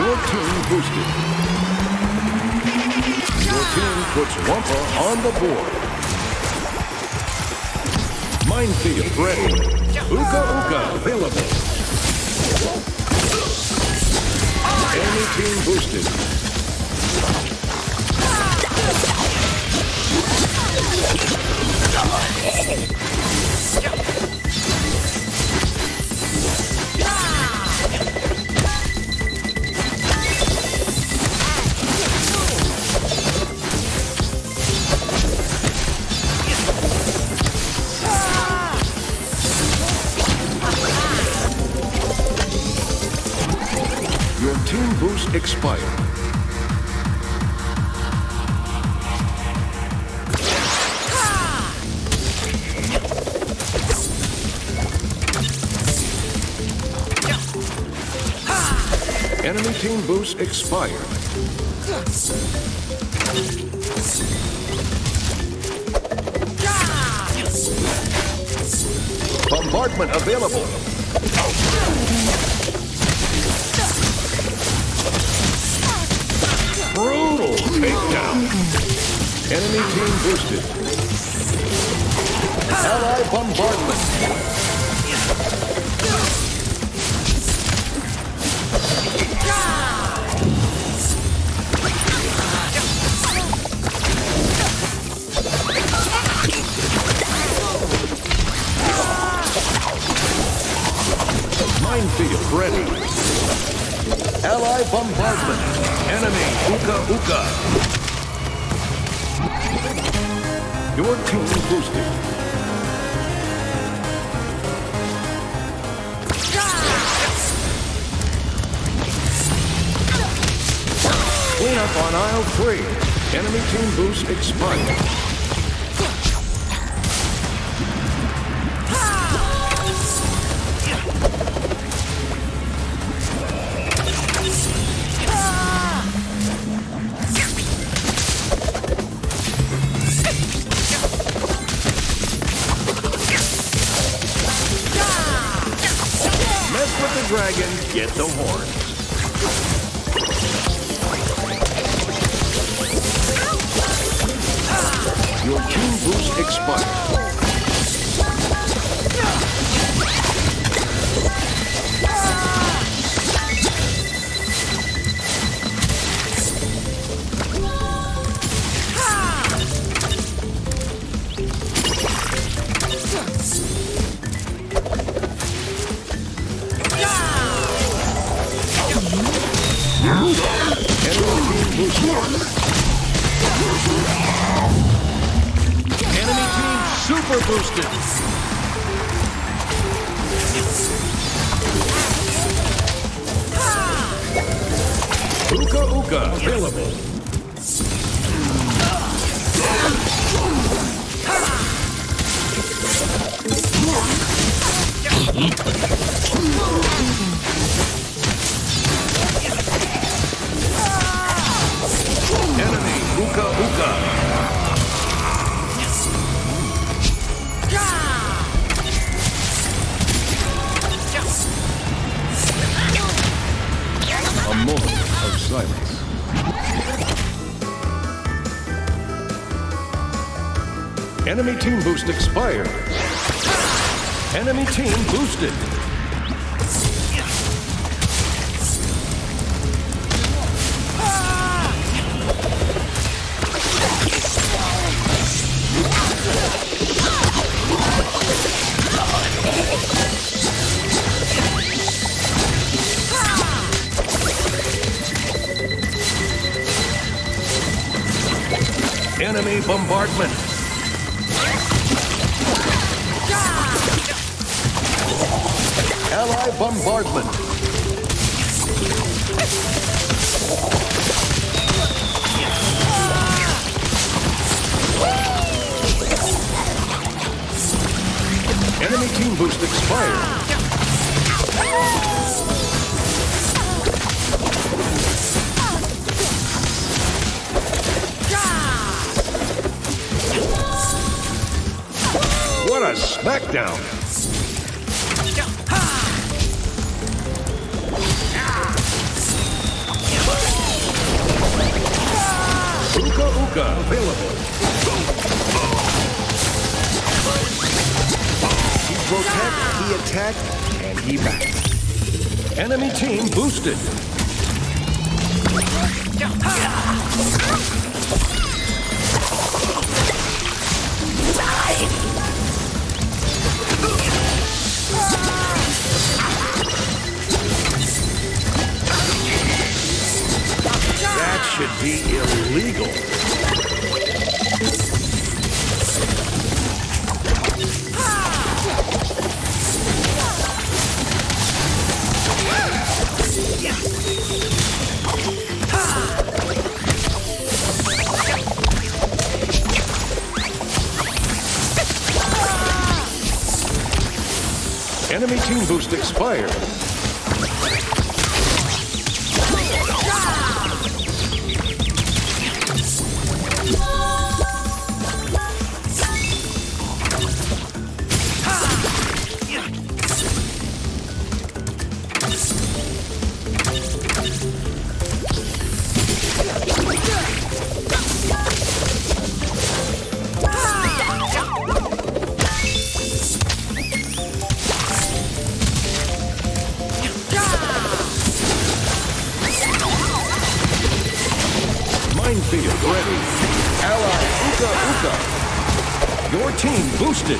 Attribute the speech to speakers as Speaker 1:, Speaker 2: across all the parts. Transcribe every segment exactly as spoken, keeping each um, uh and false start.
Speaker 1: Your team boosted. Your team puts Wumpa on the board. Minefield ready. Uka Uka available. Enemy team boosted. Your team boost expired. Enemy team boost expired. Bombardment available. Brutal takedown. Enemy team boosted. Ally bombardment. Minefield ready. Ally bombardment. Enemy Uka Uka. Your team boosted. Clean up on aisle three. Enemy team boost expired. With the dragon, get the horns. Your team boost expired. Enemy team super boosted. Uka Uka available. Enemy Uka Uka. A moment of silence. Enemy team boost expired. Enemy team boosted. Enemy bombardment. Ally bombardment. Enemy team boost expired. What a smackdown! Uka available. He protected, he attacked, and he backed. Enemy team boosted. That should be illegal. Enemy team boost expired. Minefield ready. Ally Uka Uka. Your team boosted.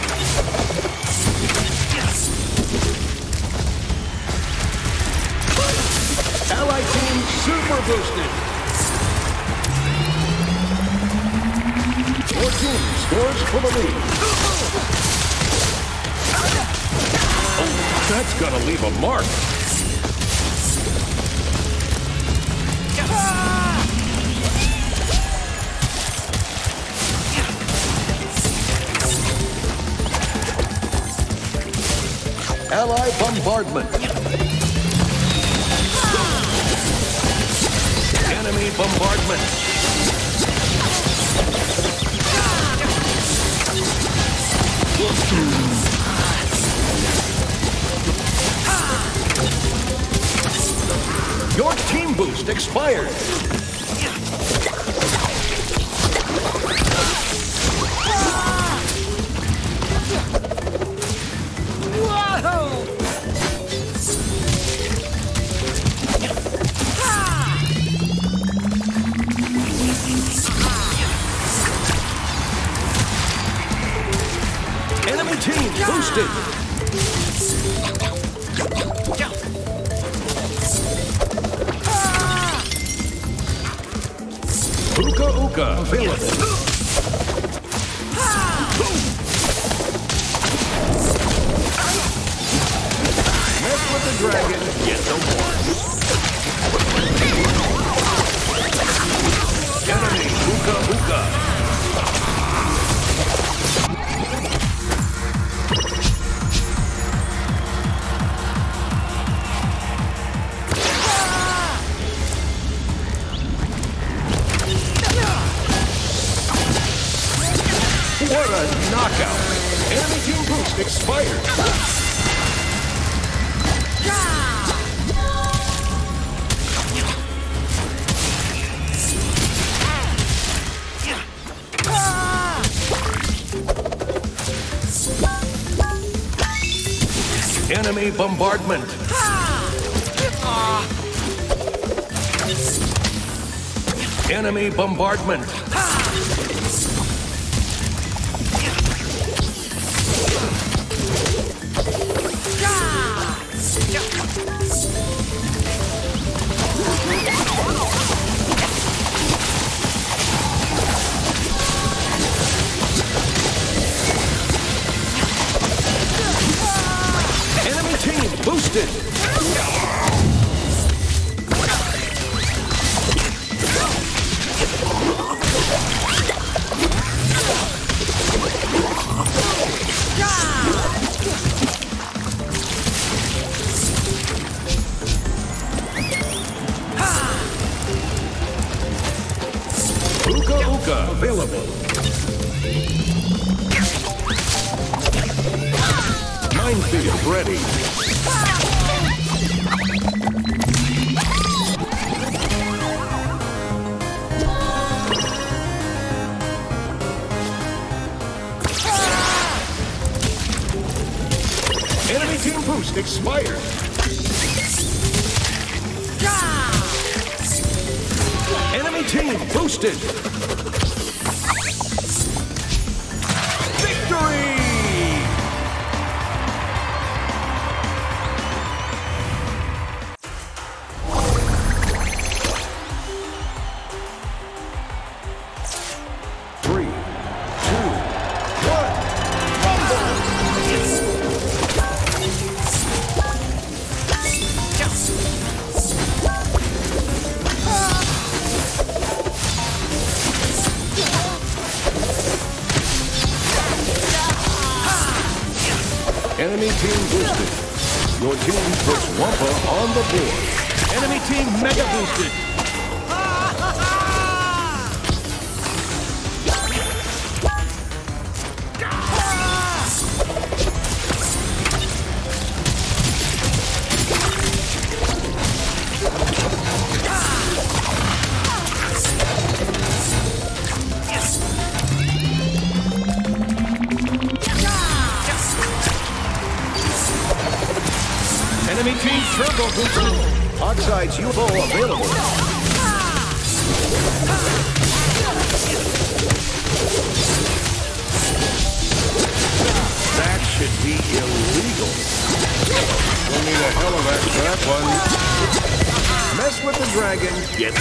Speaker 1: Ally team super boosted. Your team scores for the lead. Oh, that's gonna leave a mark. Ally bombardment. Enemy bombardment. Your team boost expired. Enemy team boosted. Uka Uka available. Mess with the dragon, get the one. Enemy Uka Uka. What a knockout! Enemy team boost expired. Enemy bombardment. Enemy bombardment. Enemy team boosted. Uka Uka available. Minefield ready. Enemy team boost expired. Enemy team boosted. Victory! Three, two, one, rumble! Enemy team boosted. Your team puts Wumpa on the board. Enemy team mega boosted. Enemy team turbo boosted. Oxide's U F O available. That should be illegal. We'll need a hell of that trap one. Mess with the dragon. Gets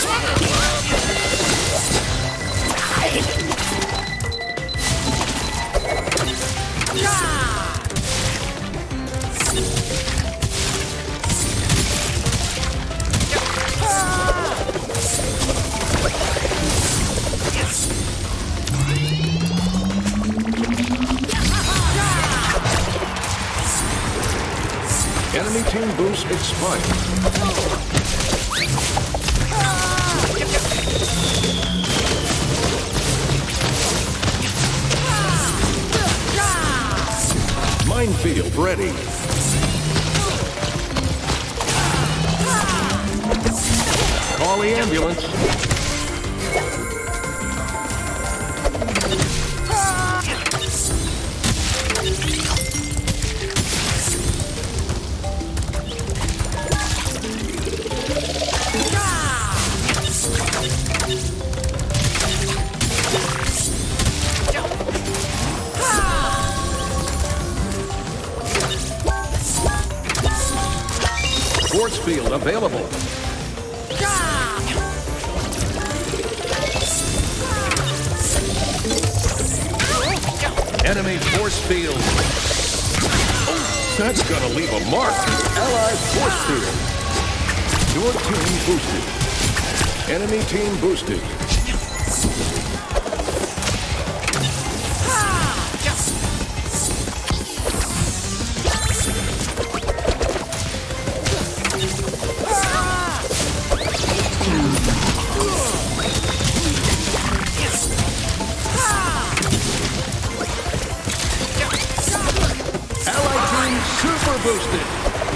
Speaker 1: Enemy team boost expired. Minefield ready. Call the ambulance. Force field available. Enemy force field. Oh, that's gonna leave a mark. Allied force field. Your team boosted. Enemy team boosted. Super boosted.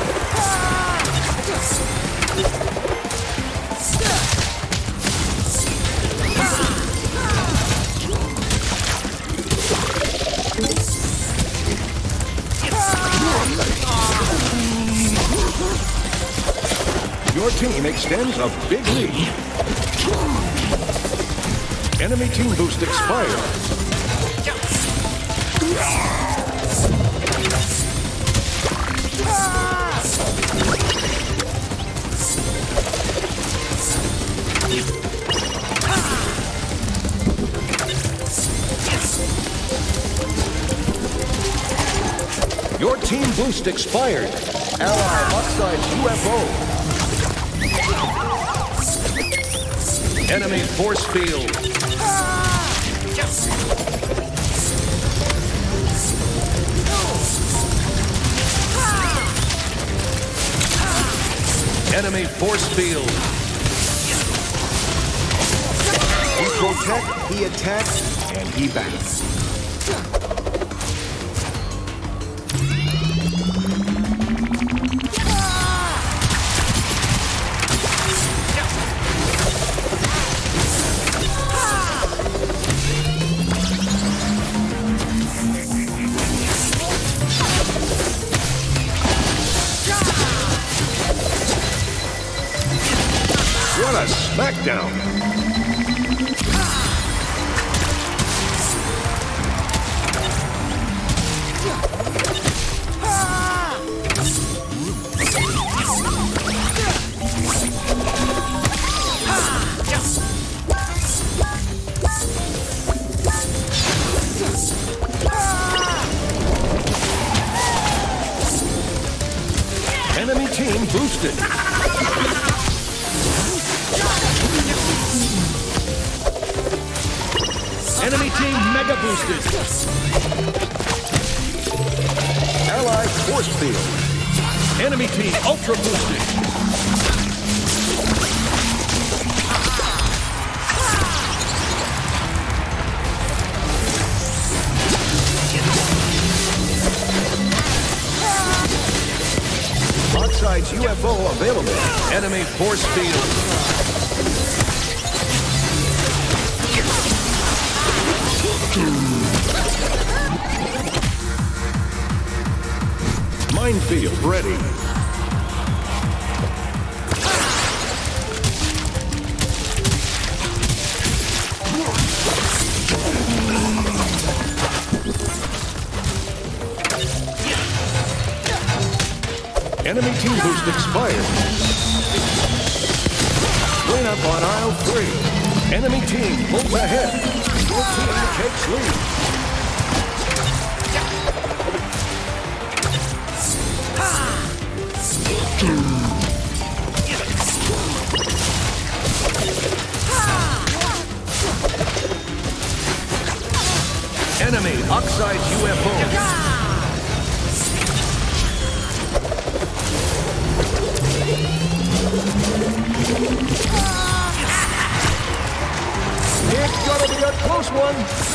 Speaker 1: Your team extends a big lead. Enemy team boost expired. Your team boost expired. Ally Oxide's U F O. Enemy force field. Enemy force field. He protects, he attacks, and he backs. Smackdown. Enemy team boosted. Enemy team mega boosted. Allied force field. Enemy team ultra boosted. Oxide's U F O available. Enemy force field. Minefield ready. Enemy team boost expired. Clean up on aisle three. Enemy team pulls ahead. Your team takes lead. Enemy Oxide U F O. It's gonna be a close one.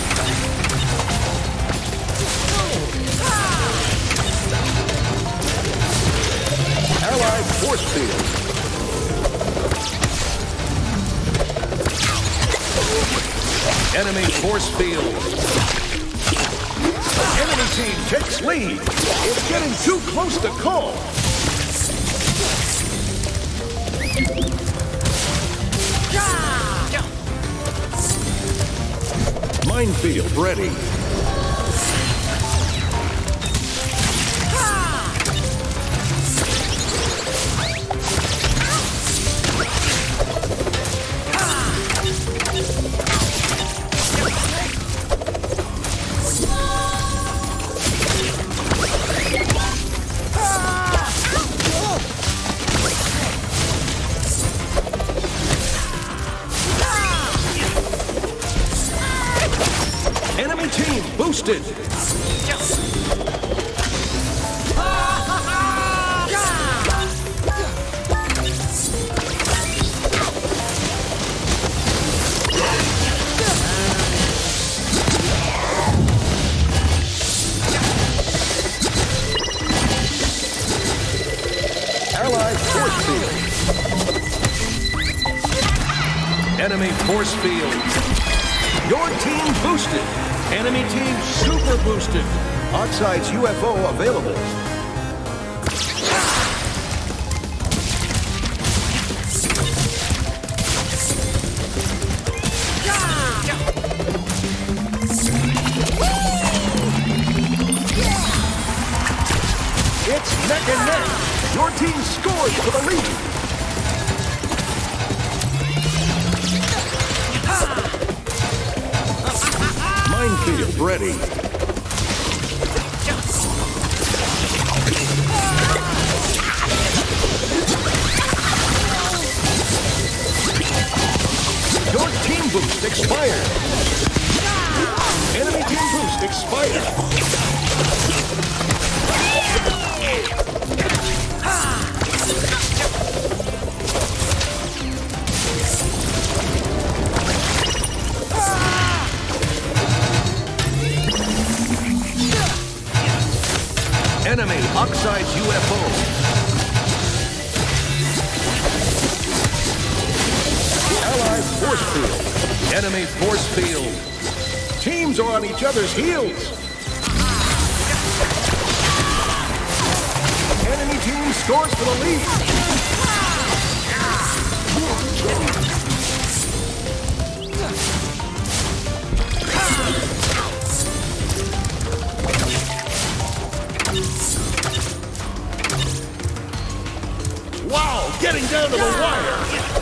Speaker 1: Allied force field. Enemy force field. Enemy team takes lead. It's getting too close to call. Minefield ready. Enemy team boosted. Allied force field. Enemy force field. Your team boosted. Enemy team super boosted. Oxide's U F O available. It's neck and neck. Your team scores for the lead. Minefield ready. Your team boost expired. Enemy team boost expired. Enemy Oxide's U F O. Allied force field. Enemy force field. Teams are on each other's heels. Enemy team scores for the lead. Wow, getting down to the wire.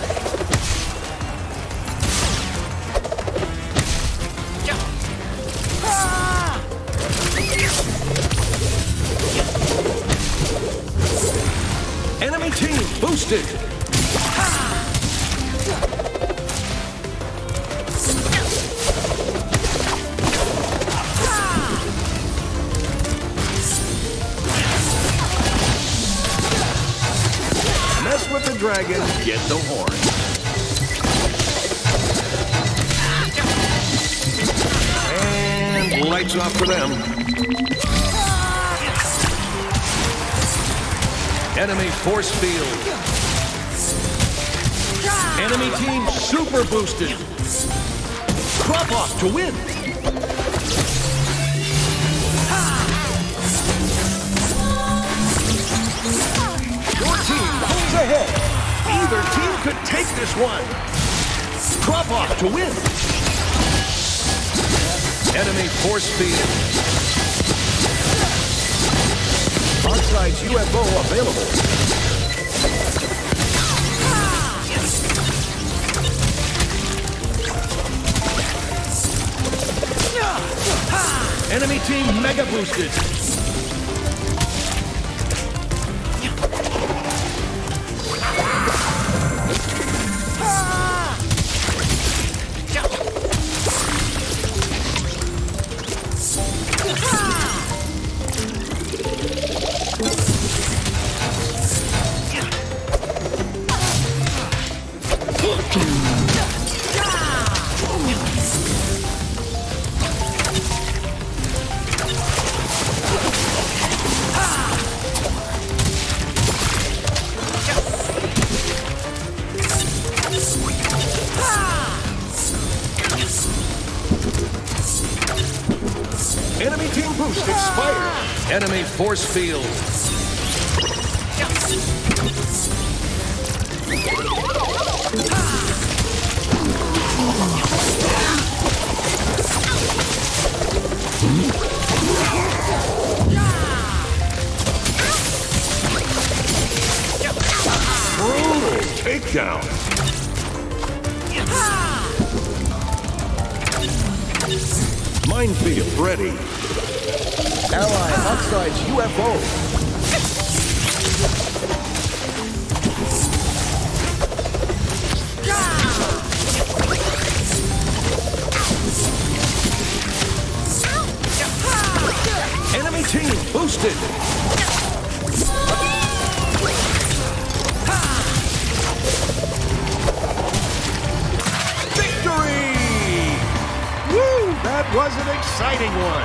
Speaker 1: Enemy team boosted. Mess with the dragon, get the horn. And lights off for them. Enemy force field. Enemy team super boosted. Drop off to win. Your team pulls ahead. Either team could take this one. Drop off to win. Enemy force field. Darkseid's U F O available. Enemy team mega boosted. Enemy team boost expired. Enemy force field. Brutal takedown. Minefield ready. Ally Darkseid's U F O. Enemy team boosted. Victory! Woo! That was an exciting one.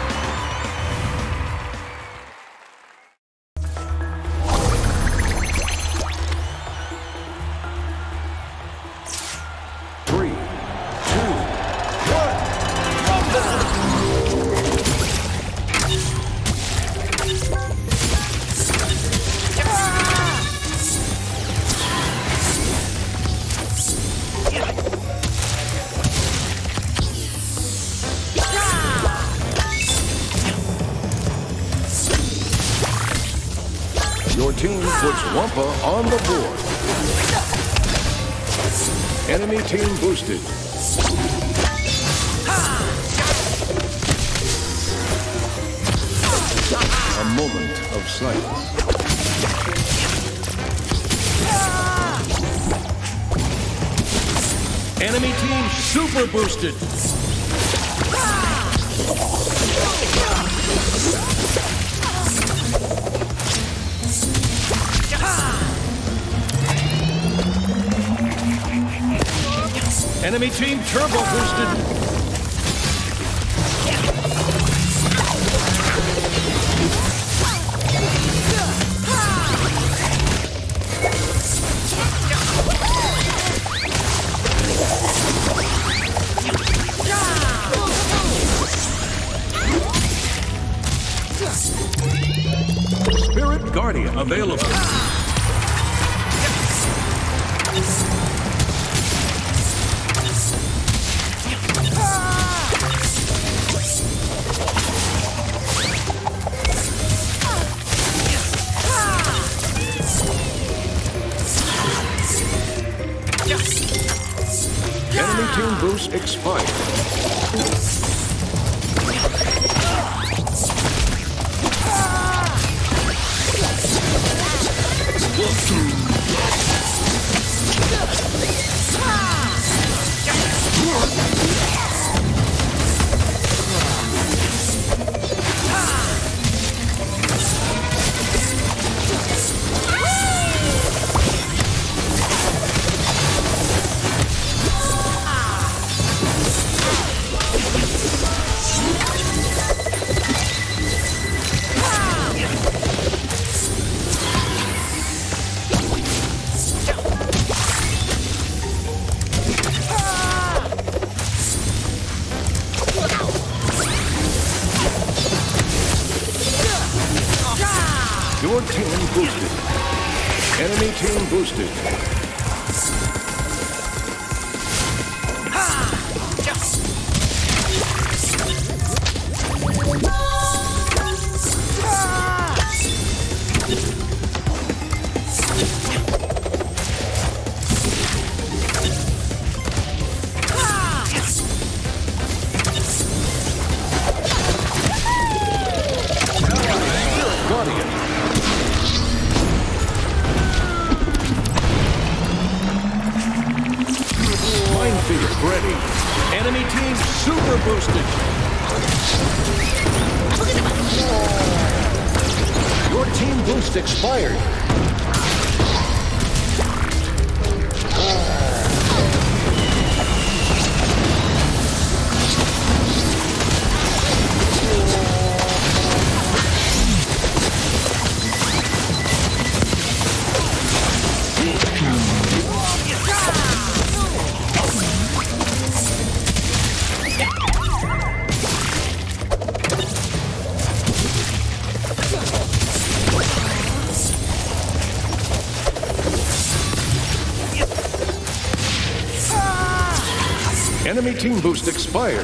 Speaker 1: Your team puts Wumpa on the board. Enemy team boosted. A moment of silence. Enemy team super boosted. Enemy team turbo boosted. Spirit Guardian available. team boost expired. Your team boosted. Enemy team boosted. Guardian. Mind Field ready. Enemy team super boosted. Your team boost expired. Enemy team boost expired.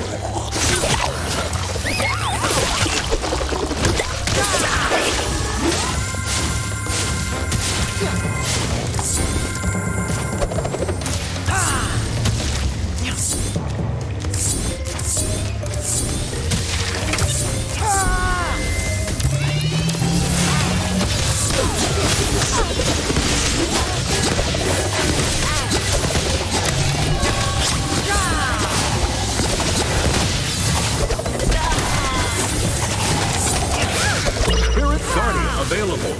Speaker 1: Available.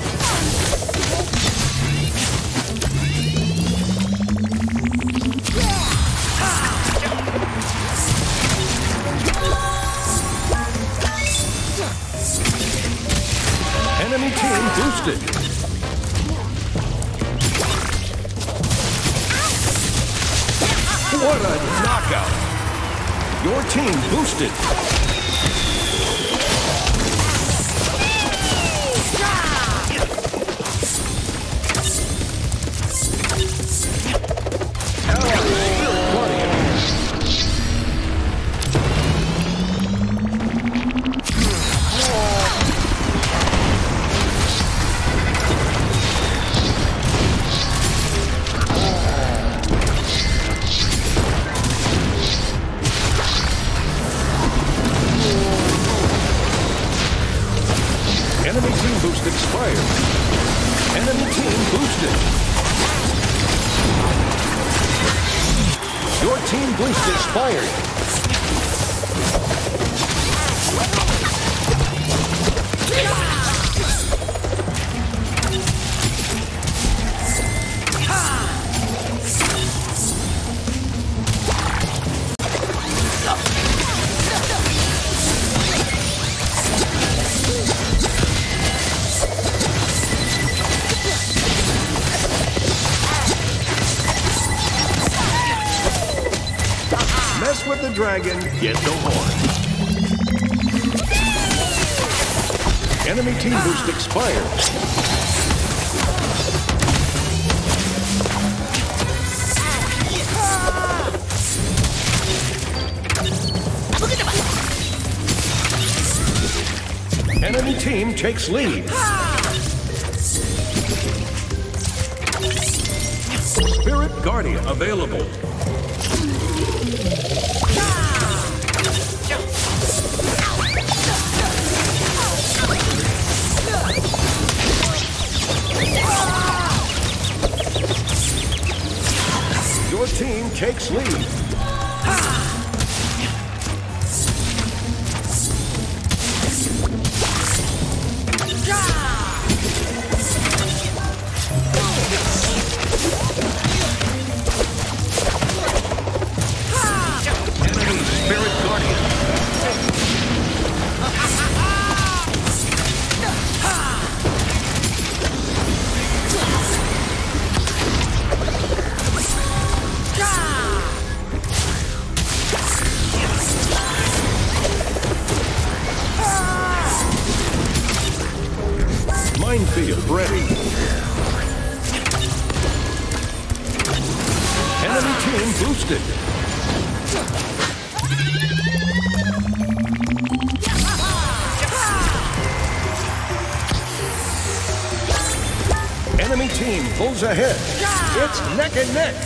Speaker 1: Enemy team boosted. What a knockout! Your team boosted. Enemy team boost expired. Enemy team boosted. Your team boost expired. Mess with the dragon, get the horn. Enemy team boost expired. Enemy team takes lead. Spirit Guardian available. Your team takes lead. Enemy Spirit Guardian. Minefield ready. Enemy team boosted. Enemy team pulls ahead. It's neck and neck.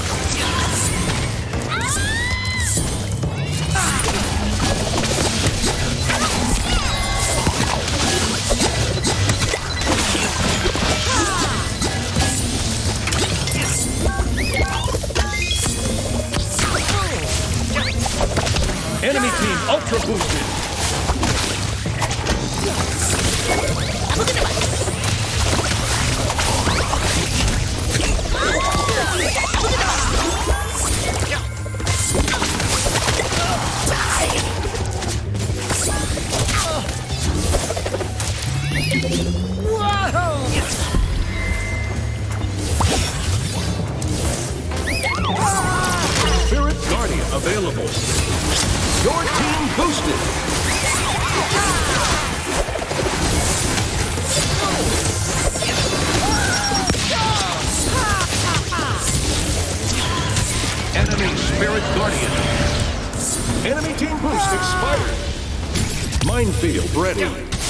Speaker 1: Enemy team ultra boosted. Spirit Guardian available. Your team boosted. Enemy Spirit Guardian. Enemy team boost expired. Minefield ready.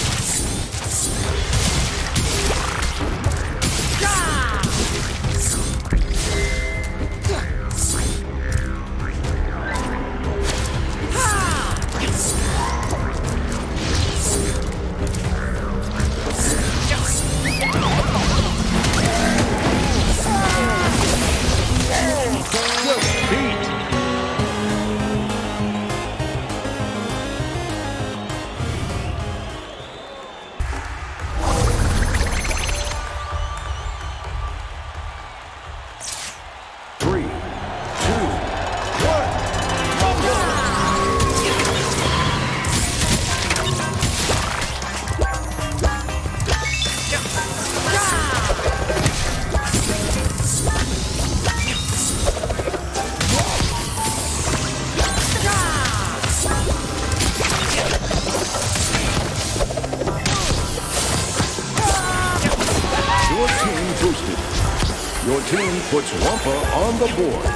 Speaker 1: Your team puts Wampa on the board.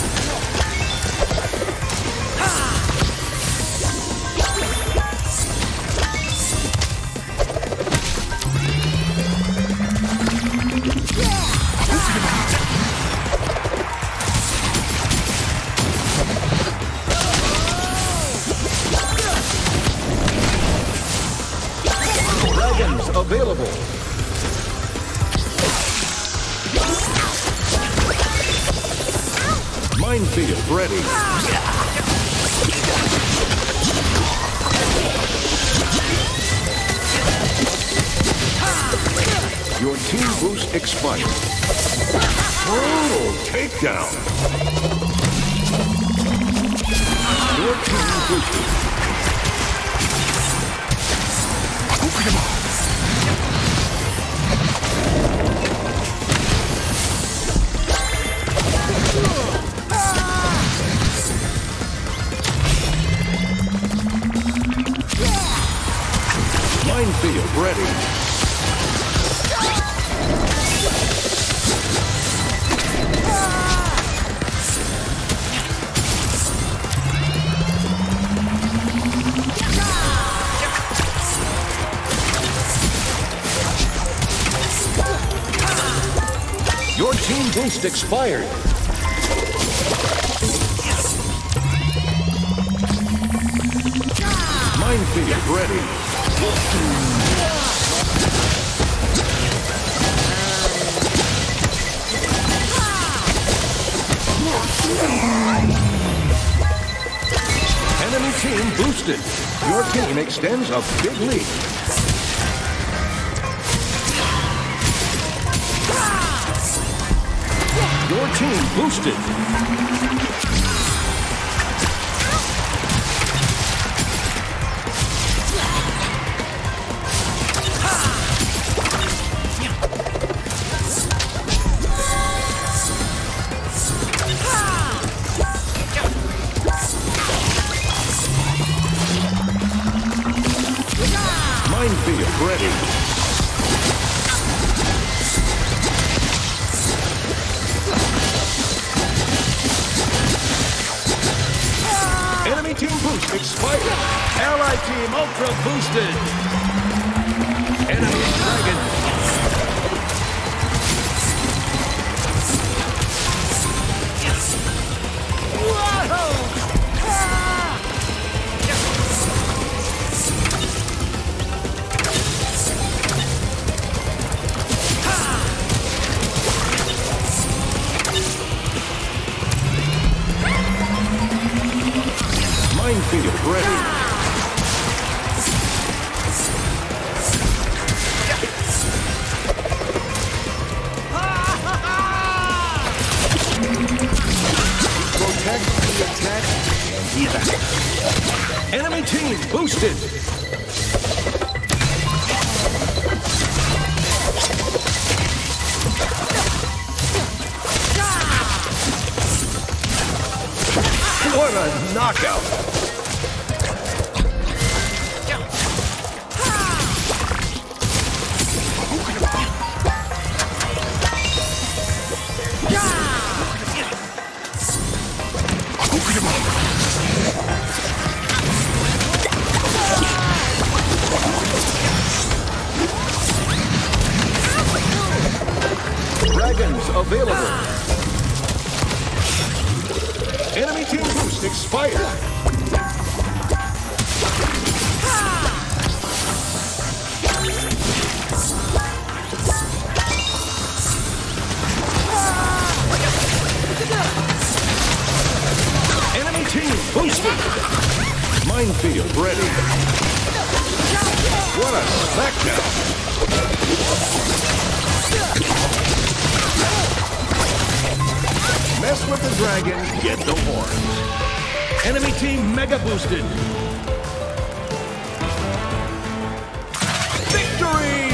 Speaker 1: Dragons available. Minefield ready. Your team boost expired. Brutal takedown. Your team boosted. Minefield ready. Your team boost expired. Minefield ready. Enemy team boosted. Your team extends a big lead. Your team boosted. Minefield ready. Enemy team boost expired. Allied team ultra boosted. Enemy dragon. Minefield ready. Protect the attack and evac. Enemy team boosted. What a knockout! Dragons available. Enemy team boost expired. Enemy team boosted. Minefield ready. What a smackdown. Mess with the dragon, get the horns. Enemy team mega boosted. Victory!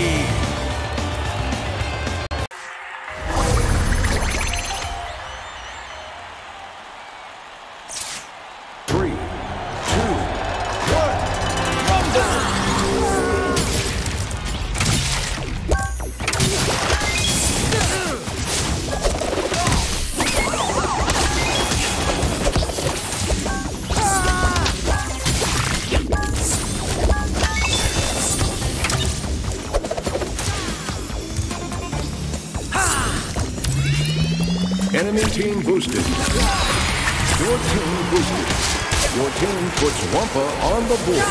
Speaker 1: Three, two, one, rumble! Enemy team boosted. Your team boosted. Your team puts Wumpa on the board.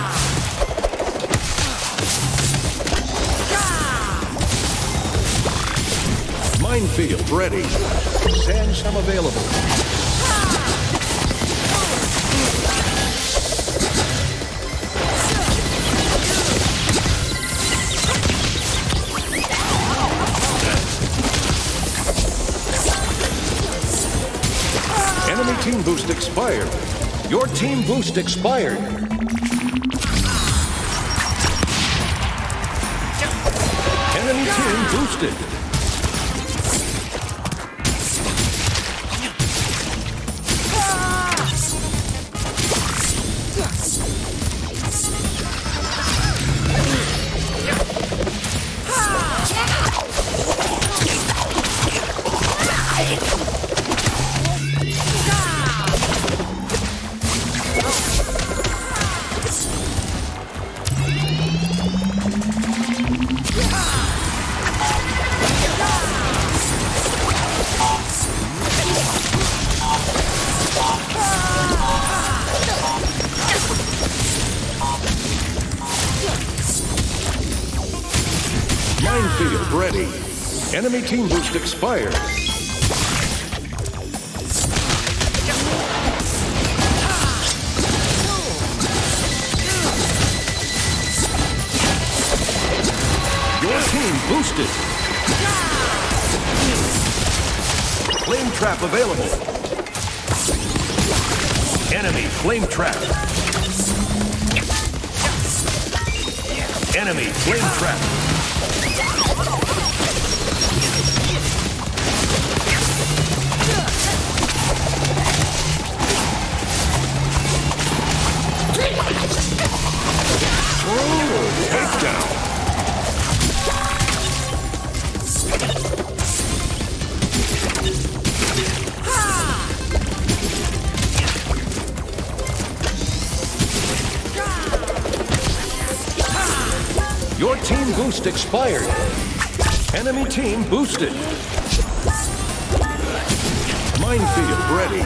Speaker 1: Minefield ready. Sand some available. Enemy team boost expired. Your team boost expired. Enemy team boosted. ready. Enemy team boost expired. Your team boosted. Flame trap available. Enemy flame trap. Enemy flame trap. Oh, takedown. Your team boost expired. Enemy team boosted. Minefield ready.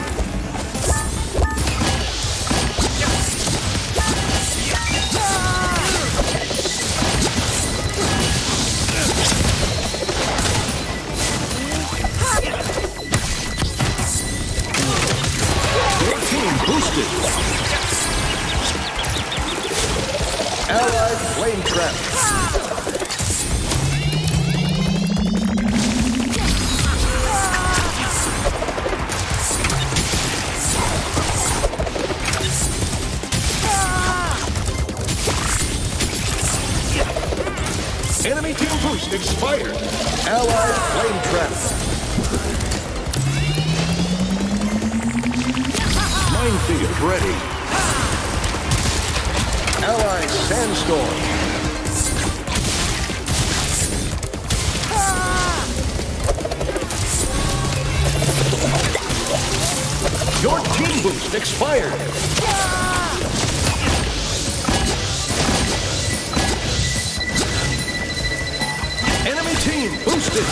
Speaker 1: Your team boosted. Allied flame trap. Enemy team boost expired. Allied flame trap. Minefield ready. Allied sandstorm. Your team boost expired. Enemy team boosted.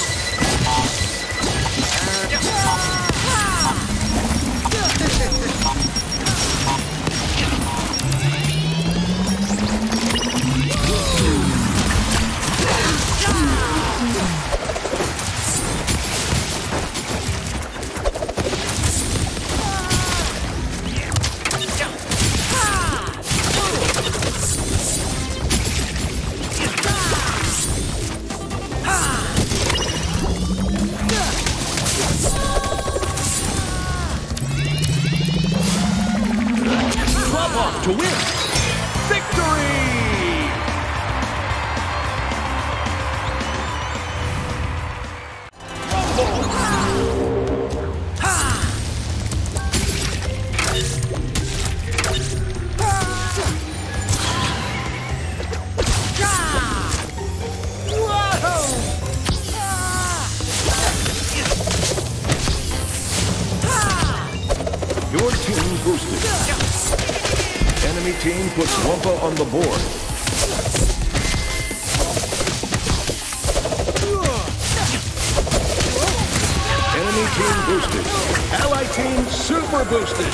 Speaker 1: To win. Victory! Your team boosted. Enemy team puts Wumpa on the board. Enemy team boosted. Allied team super boosted.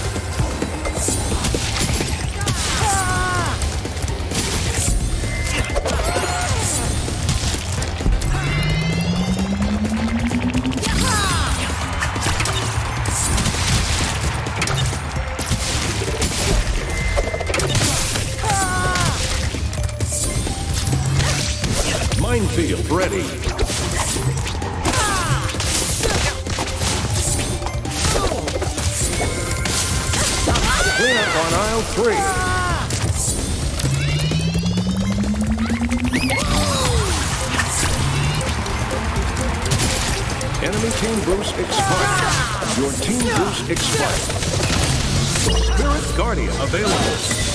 Speaker 1: Minefield ready. Clean up on aisle three. Enemy team boost expired. Your team boost expired. Spirit Guardian available.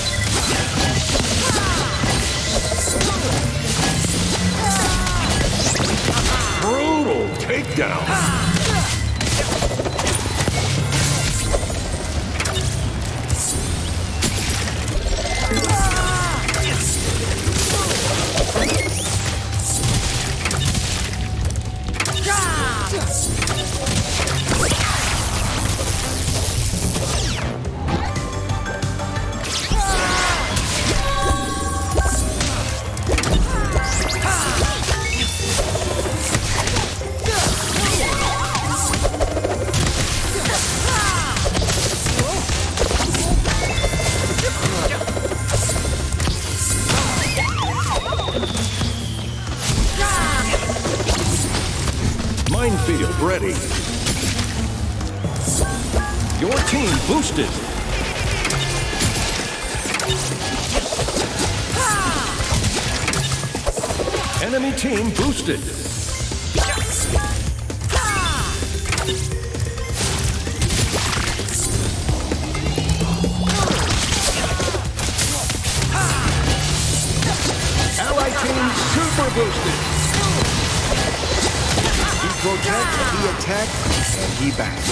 Speaker 1: Brutal takedown. Minefield ready. Your team boosted. Enemy team boosted. Allied team super boosted. He protects, he attacks, and he backs.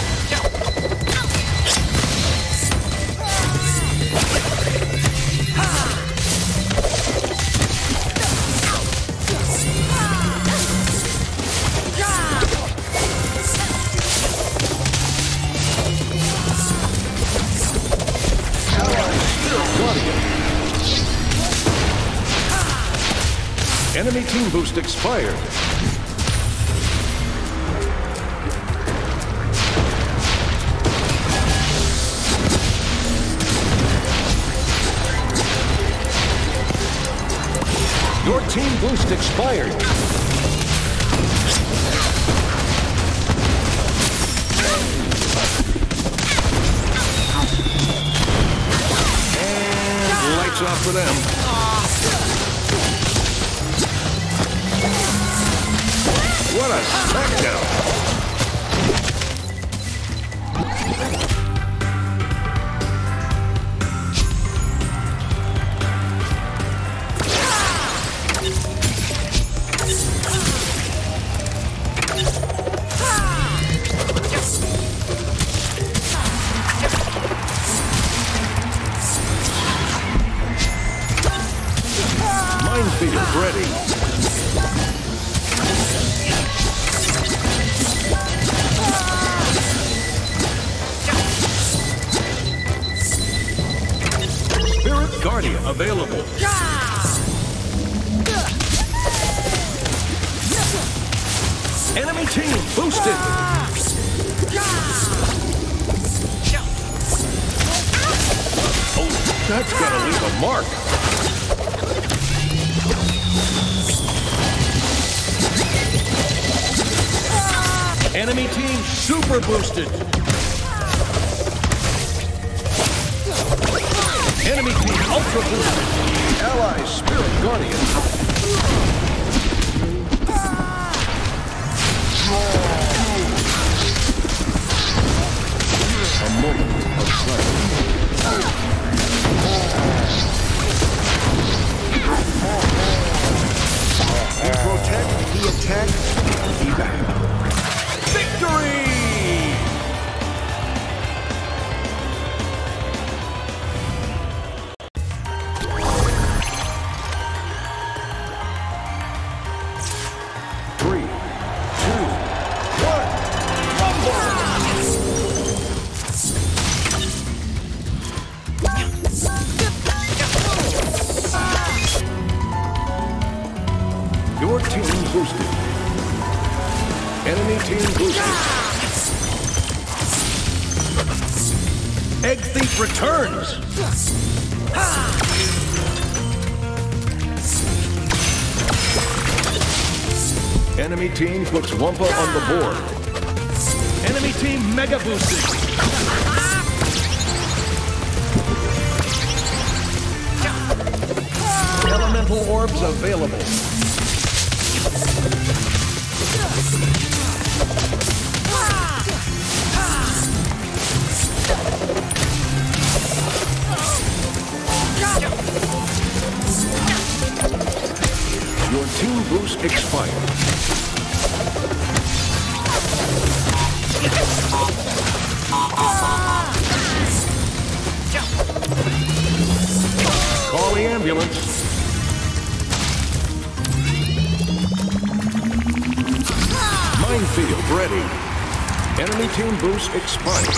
Speaker 1: Enemy team boost expired. Your team boost expired. And lights off for them. What a smackdown! Minefield ready. Guardian available. Enemy team boosted. Oh, that's gonna leave a mark. Enemy team super boosted. Enemy team ultra boosted. Ally Spirit Guardian. A moment of silence. He protects, he attacks, and he backs. Victory! Your team boosted. Enemy team boosted. Egg Thief returns. Enemy team puts Wumpa on the board. Enemy team mega boosted. Elemental orbs available. Your team boost expired. Call the ambulance. Minefield ready. Enemy team boost expired.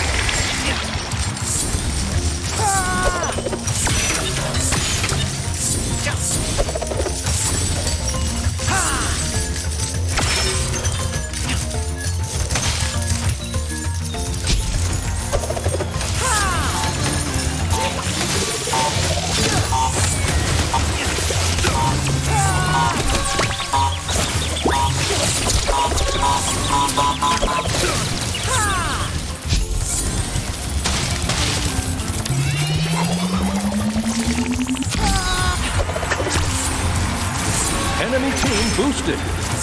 Speaker 1: Enemy team boosted.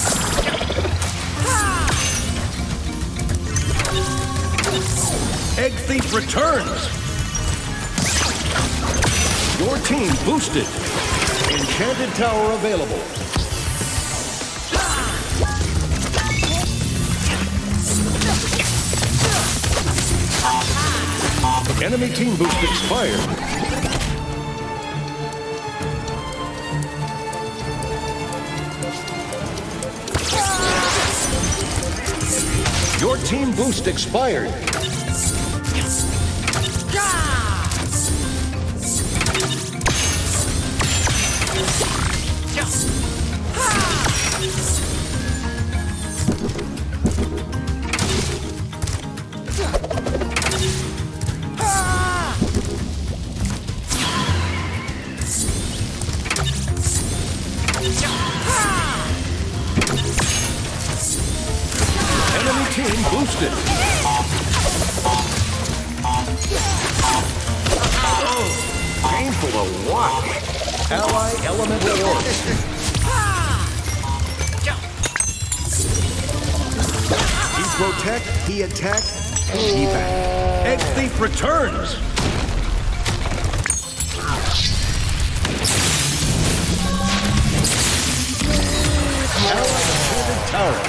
Speaker 1: Egg Thief returns. Your team boosted. Enchanted Tower available. Enemy team boost expired. Your team boost expired. Enemy team boosted. Oh, painful to watch. Ally elemental orb. He protect, he attack, and he back. Egg Thief returns. Ally enchanted tower.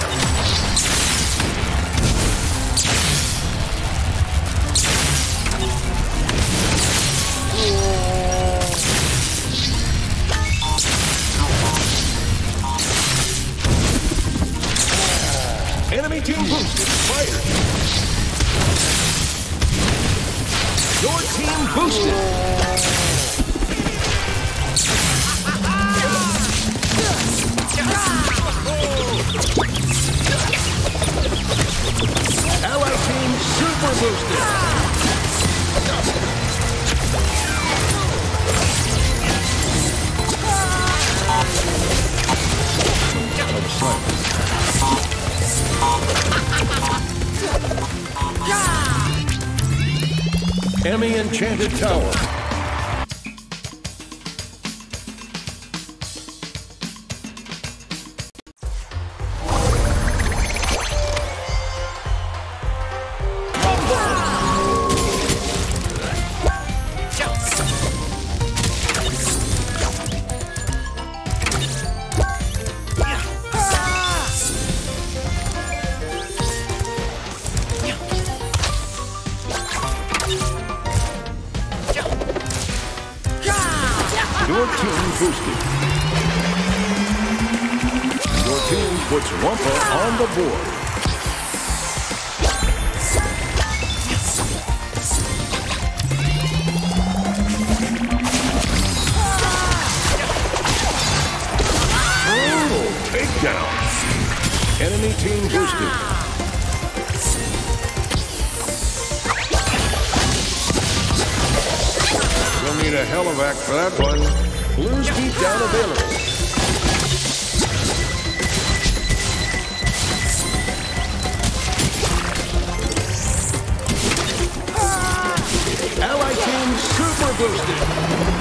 Speaker 1: Enemy team boost expired. Your team boosted. Ally team super boosted. Of silence. Enemy enchanted tower. Your team boosted. Your team puts Wumpa on the board. Brutal takedown. Enemy team boosted. You'll need a helivac for that one. Blues beat down available. Ally team super boosted.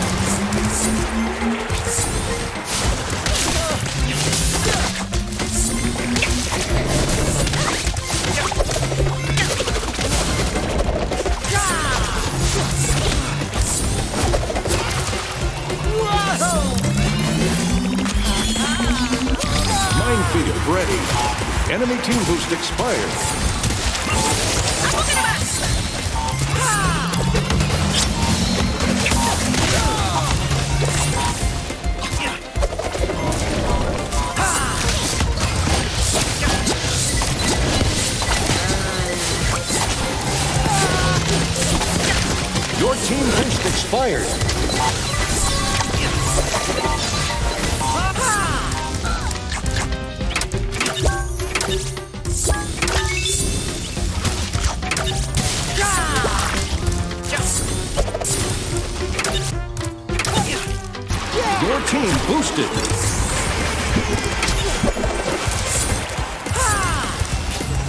Speaker 1: Minefield ready. Enemy team boost expired. Your team boost expired. Your team boosted.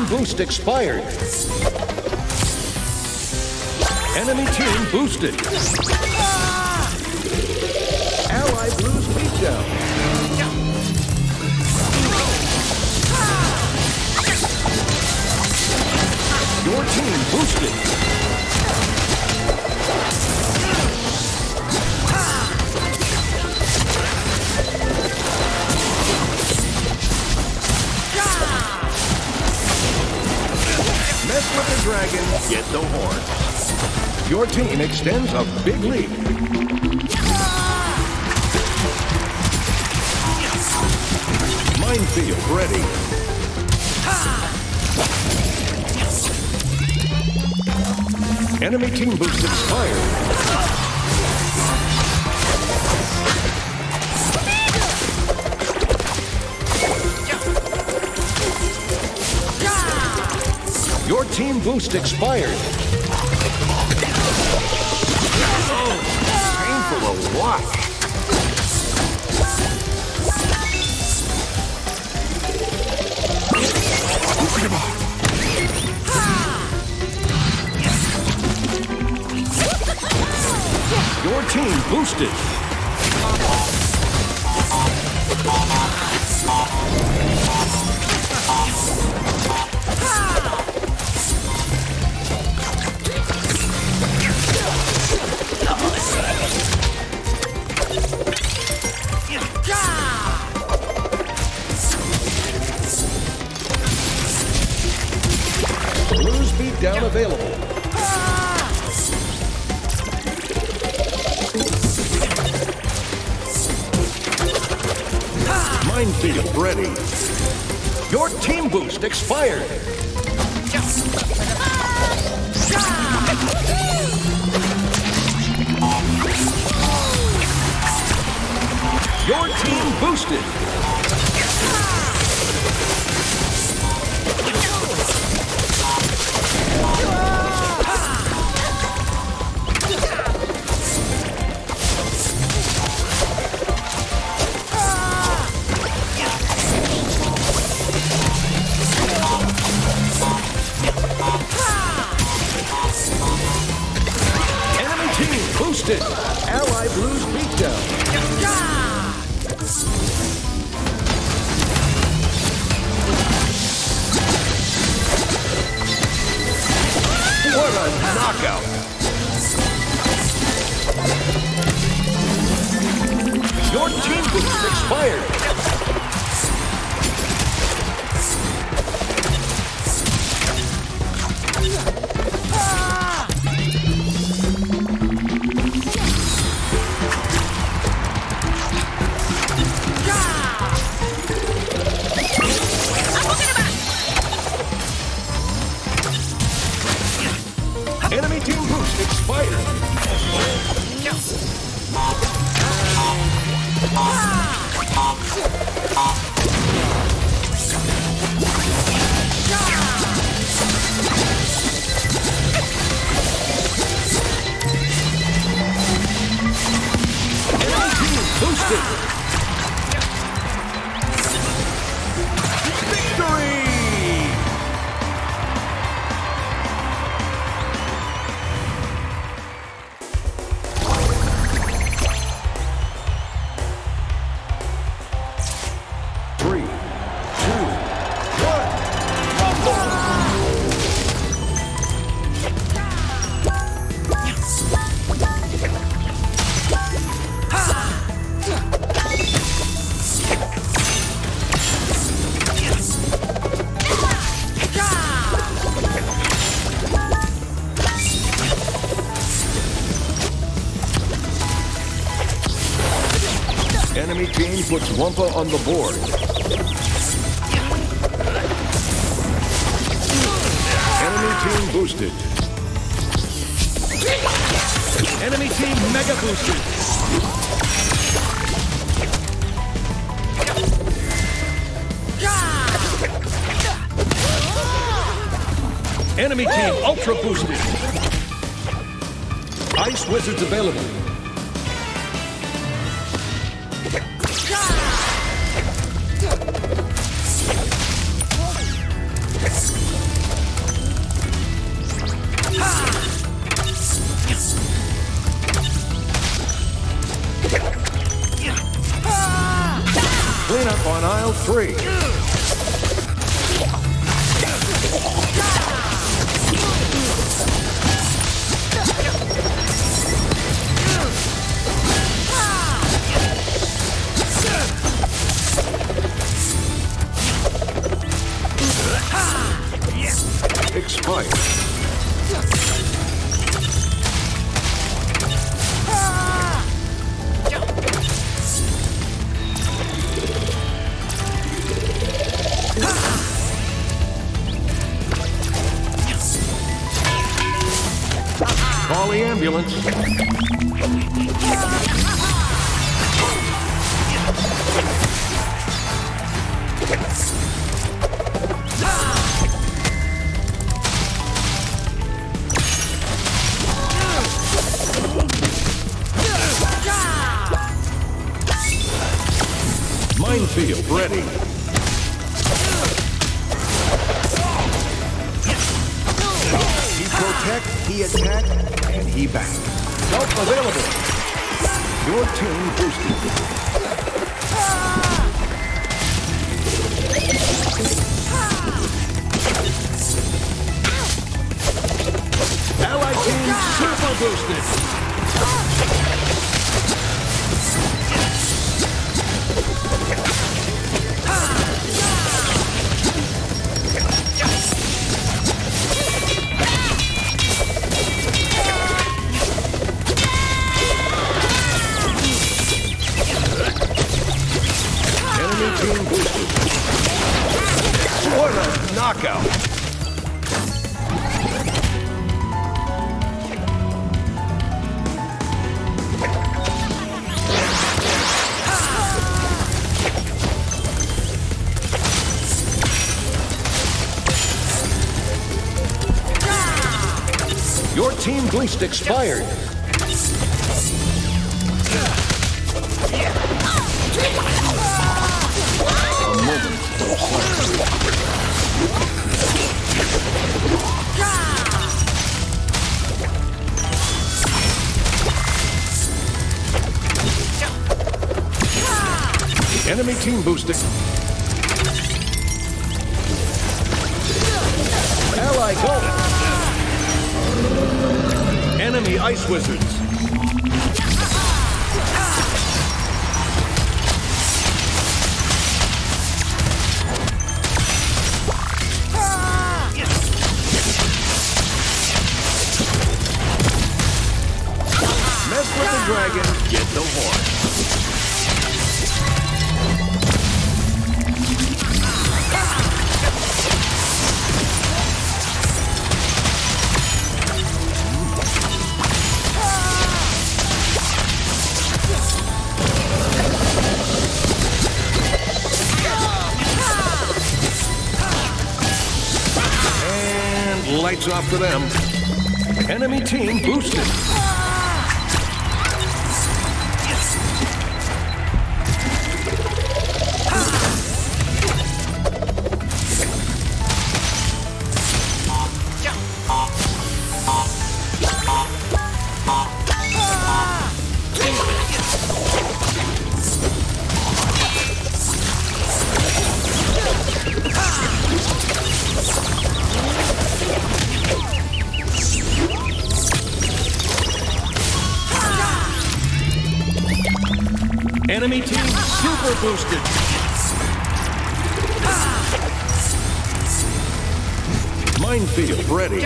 Speaker 1: boost expired. Enemy team boosted. Ally Blues beatdown. Your team boosted. Mess with the dragon, get the horn. Your team extends a big lead. Minefield ready. Enemy team boost expired. Your team boost expired. Oh, painful to watch. Your team boosted. Blues beatdown available. Minefield ready. Your team boost expired. Your team boosted. Boosted. Ally Blues beatdown. What a knockout. Your team boost expired. Enemy team boost expired. Enemy team boosted. Victory! Enemy team puts Wumpa on the board. Enemy team boosted. Enemy team mega boosted. Enemy team ultra boosted. Ice Wizards available. up on aisle three. Expired. Call the ambulance. Minefield ready. He protect, he attack, and he back. Help available. Your team boosted. Allied team super boosted. Enemy team boosted. What a knockout! Your team bleast expired. A moment of silence. Enemy team boosted. Ally golden. Enemy ice wizards. Mess with the dragon, get the horn. Lights off for them. Enemy team boosted. Enemy team super boosted. Minefield ready.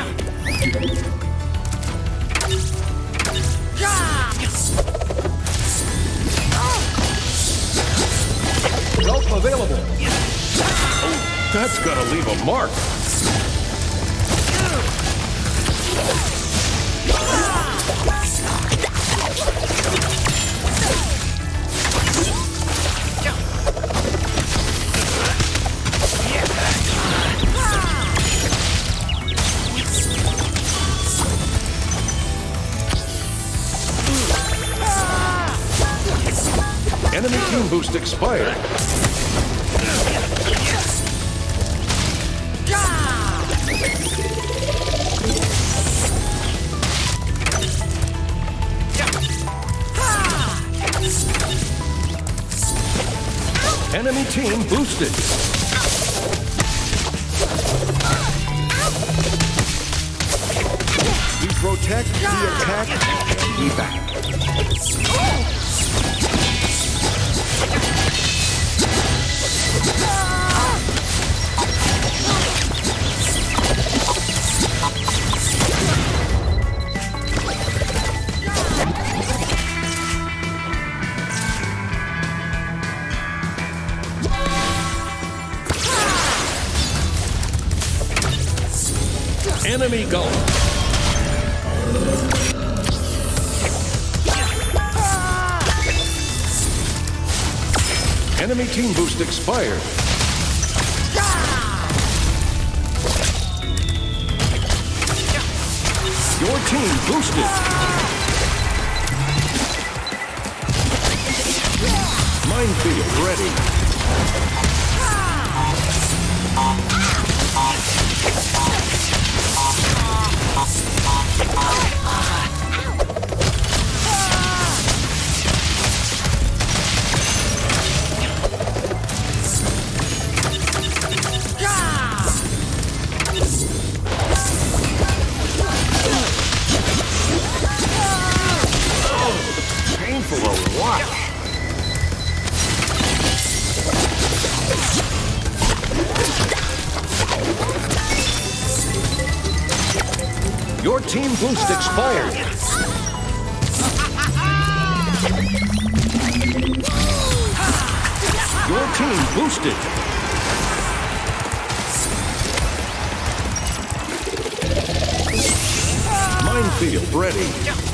Speaker 1: Help available. Oh, that's gonna leave a mark. Enemy team boost expired. Enemy team boosted. We protect, we attack, we back. Enemy gone. Enemy team boost expired. Your team boosted. Minefield ready. Painful to watch. Your team boost expired. Your team boosted. Minefield ready.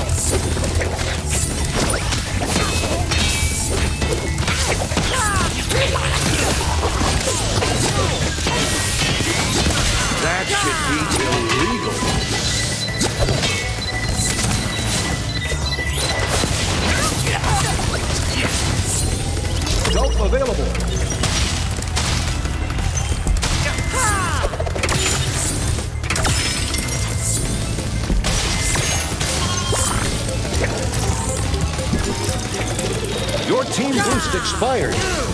Speaker 1: That should be illegal. Help available. Your team boost expired.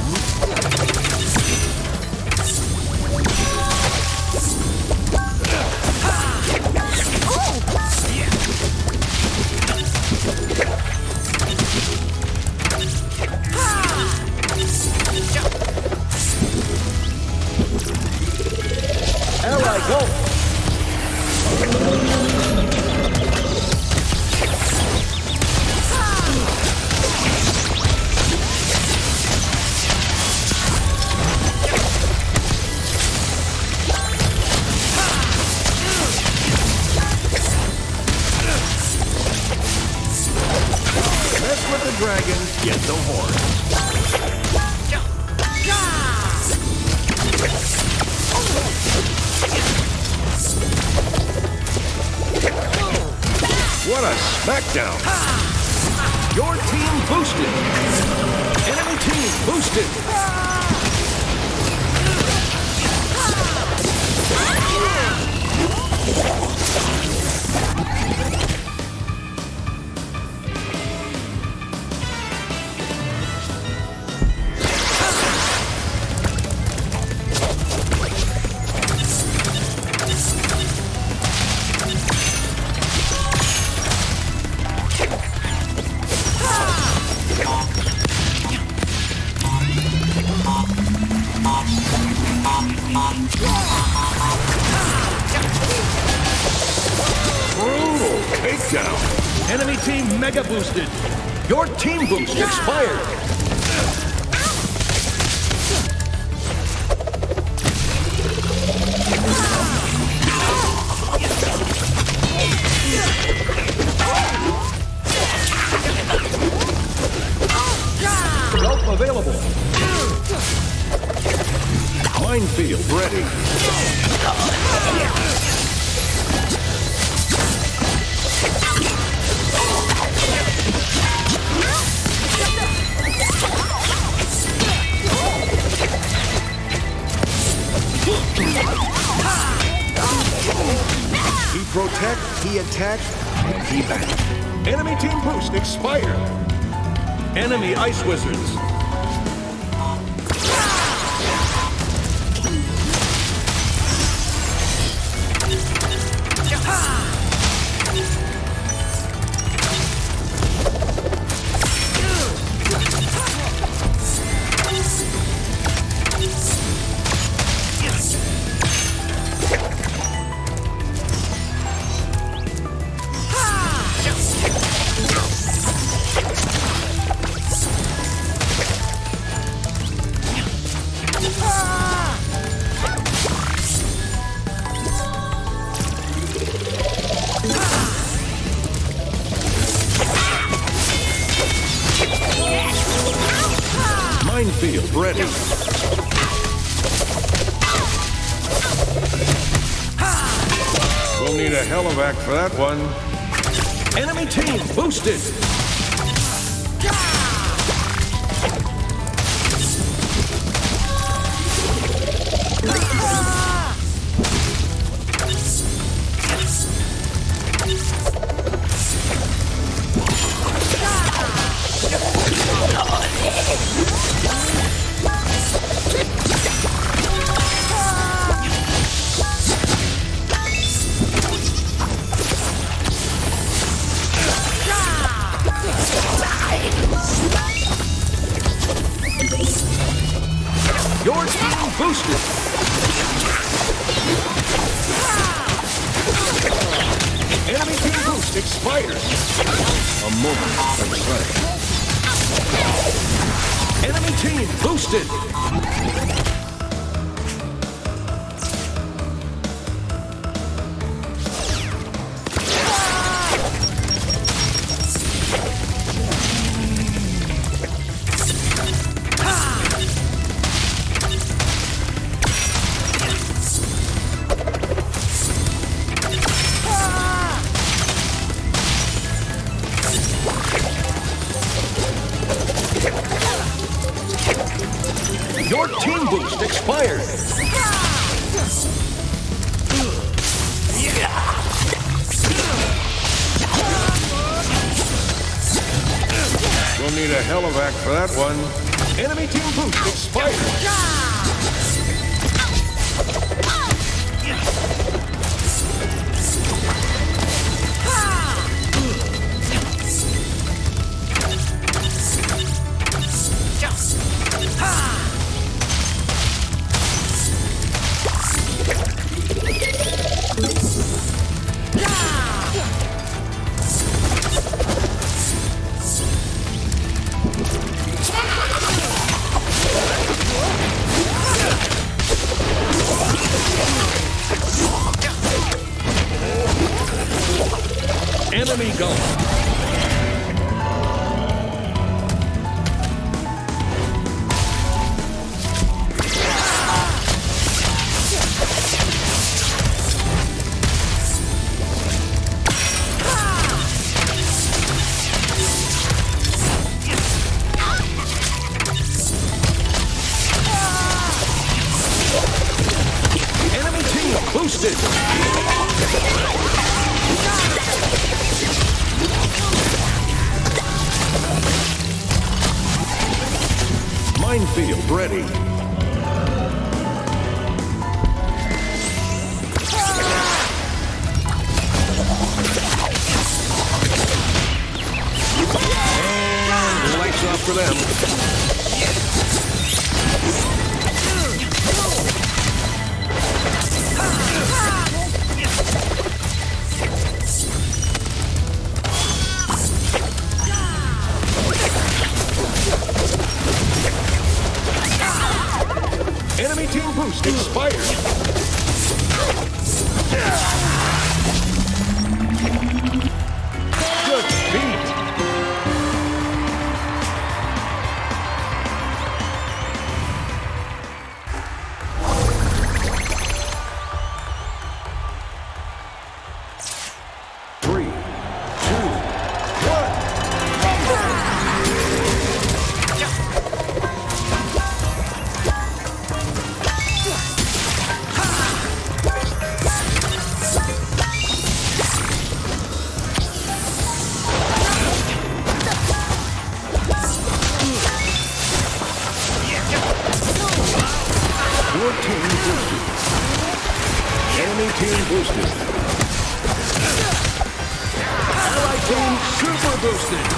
Speaker 1: Ally go. Mess with the dragon, get the horn. What a smackdown! Your team boosted! Enemy team boosted! Brutal takedown! Enemy team mega boosted! Your team boost expired! Help available! Minefield ready! He protect, he attack, and he back. Enemy team boost expired. Enemy ice wizards. Minefield ready. We'll need a helivac for that one. Enemy team boosted. Your team boosted. Enemy team boost expired. A moment for play. Enemy team boosted. Your team boost expired. We'll need a helivac for that one. Enemy team boost expired. Enemy gone. Enemy team boosted. Minefield ready. And lights off for them. Enemy team boost expired. Defeat. Three, two, one. Your team boosted. Enemy team boosted. Allied team super boosted.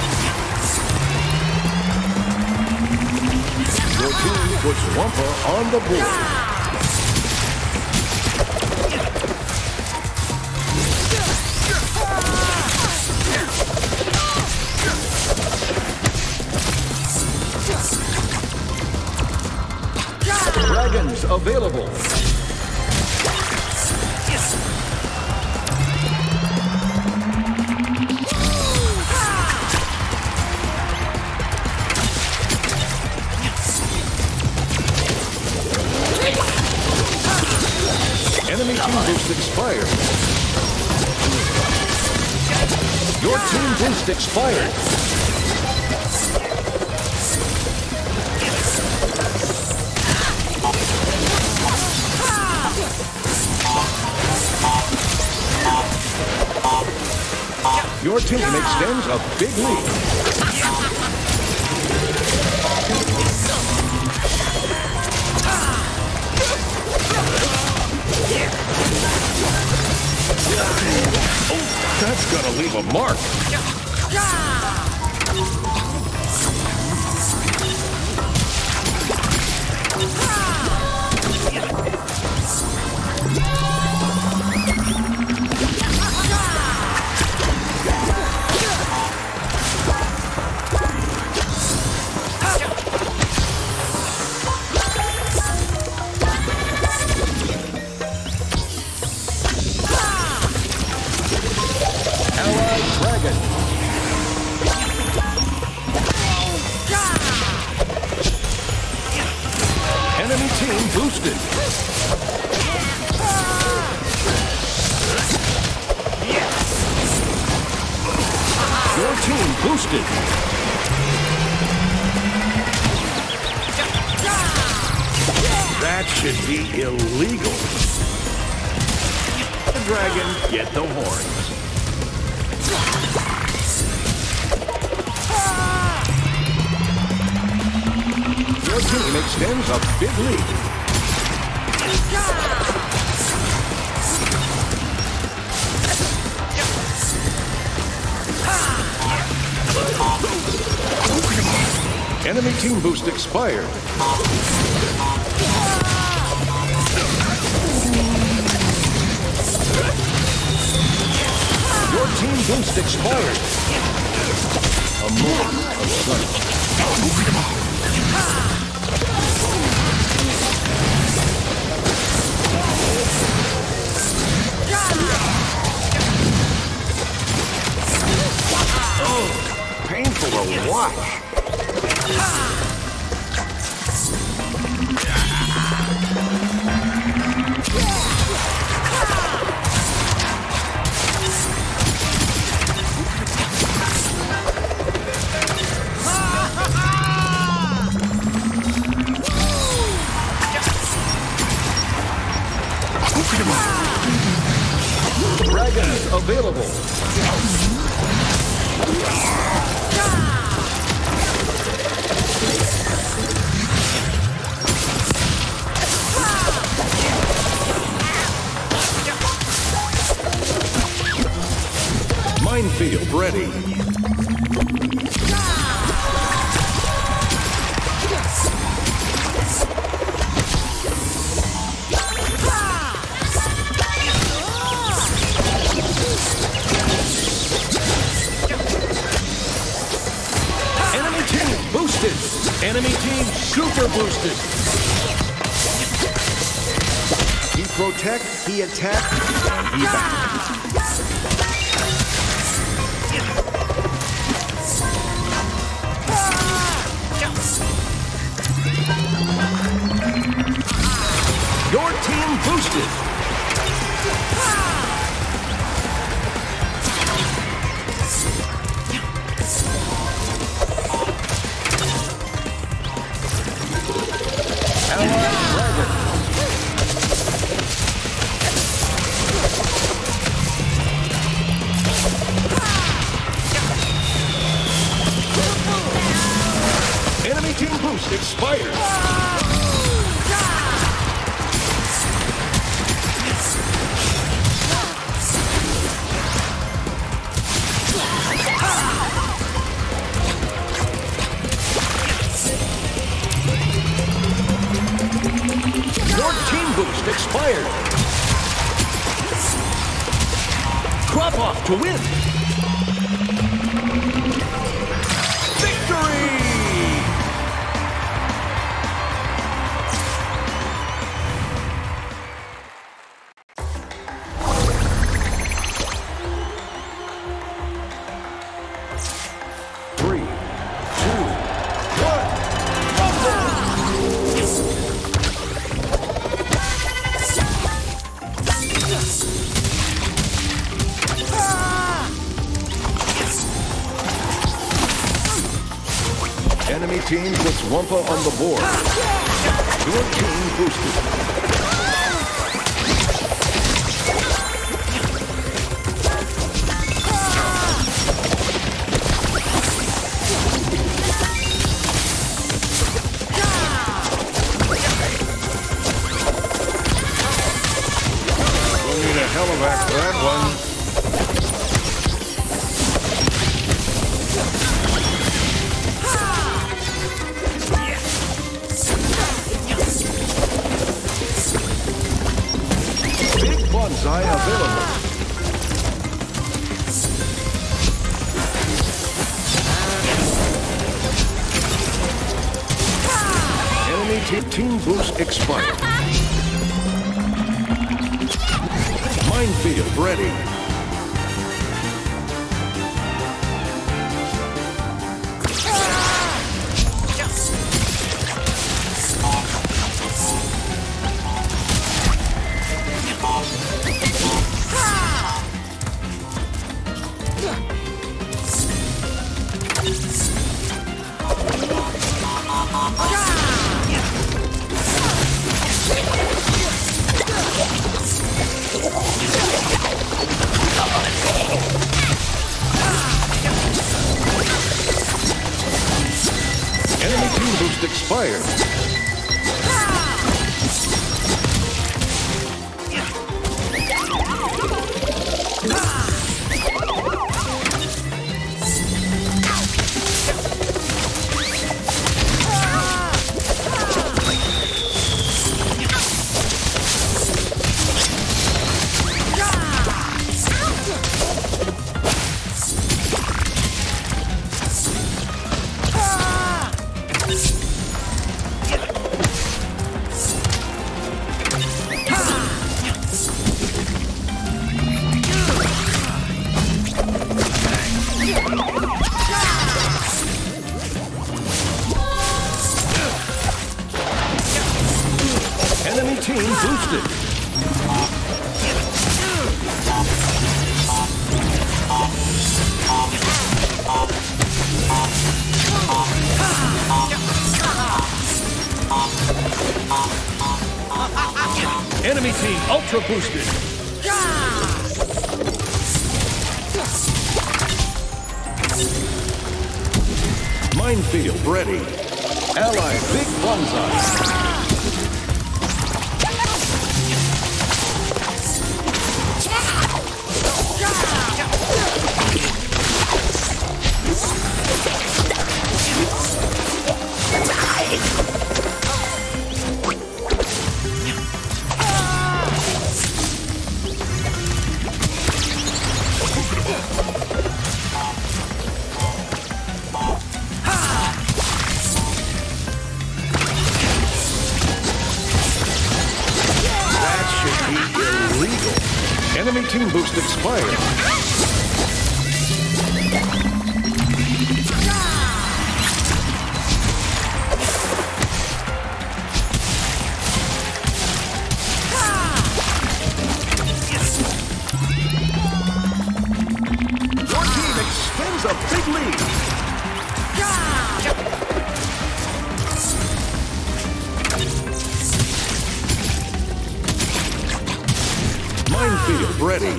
Speaker 1: Your team puts Wumpa on the board. Dragons available. boost expired. Your team extends a big lead. Oh, that's gonna leave a mark. Enemy team boosted. Your team boosted. That should be illegal. The dragon, get the horns. Your team extends a big lead. Enemy team boost expired. Your team boost expired. A moment of silence. Oh, painful to watch. Dragons available. Minefield ready. Enemy team boosted. Enemy team super boosted. He protect, he attack, and he back. Your team boosted. Allied Dragon. Enemy team boost expired. Your team boost expired. Crop off to win. Victory! Three, two, one, rumble! Enemy team puts Wumpa on the board. Your team boosted. We'll need a helivac for that one. Bonsai available. Enemy team, team boost expired. Minefield ready. Enemy team boost expired. Enemy team boosted. Enemy team ultra boosted. Minefield ready. Ally Big Bonsai. Enemy team boost expired. Your team extends a big lead. Minefield ready.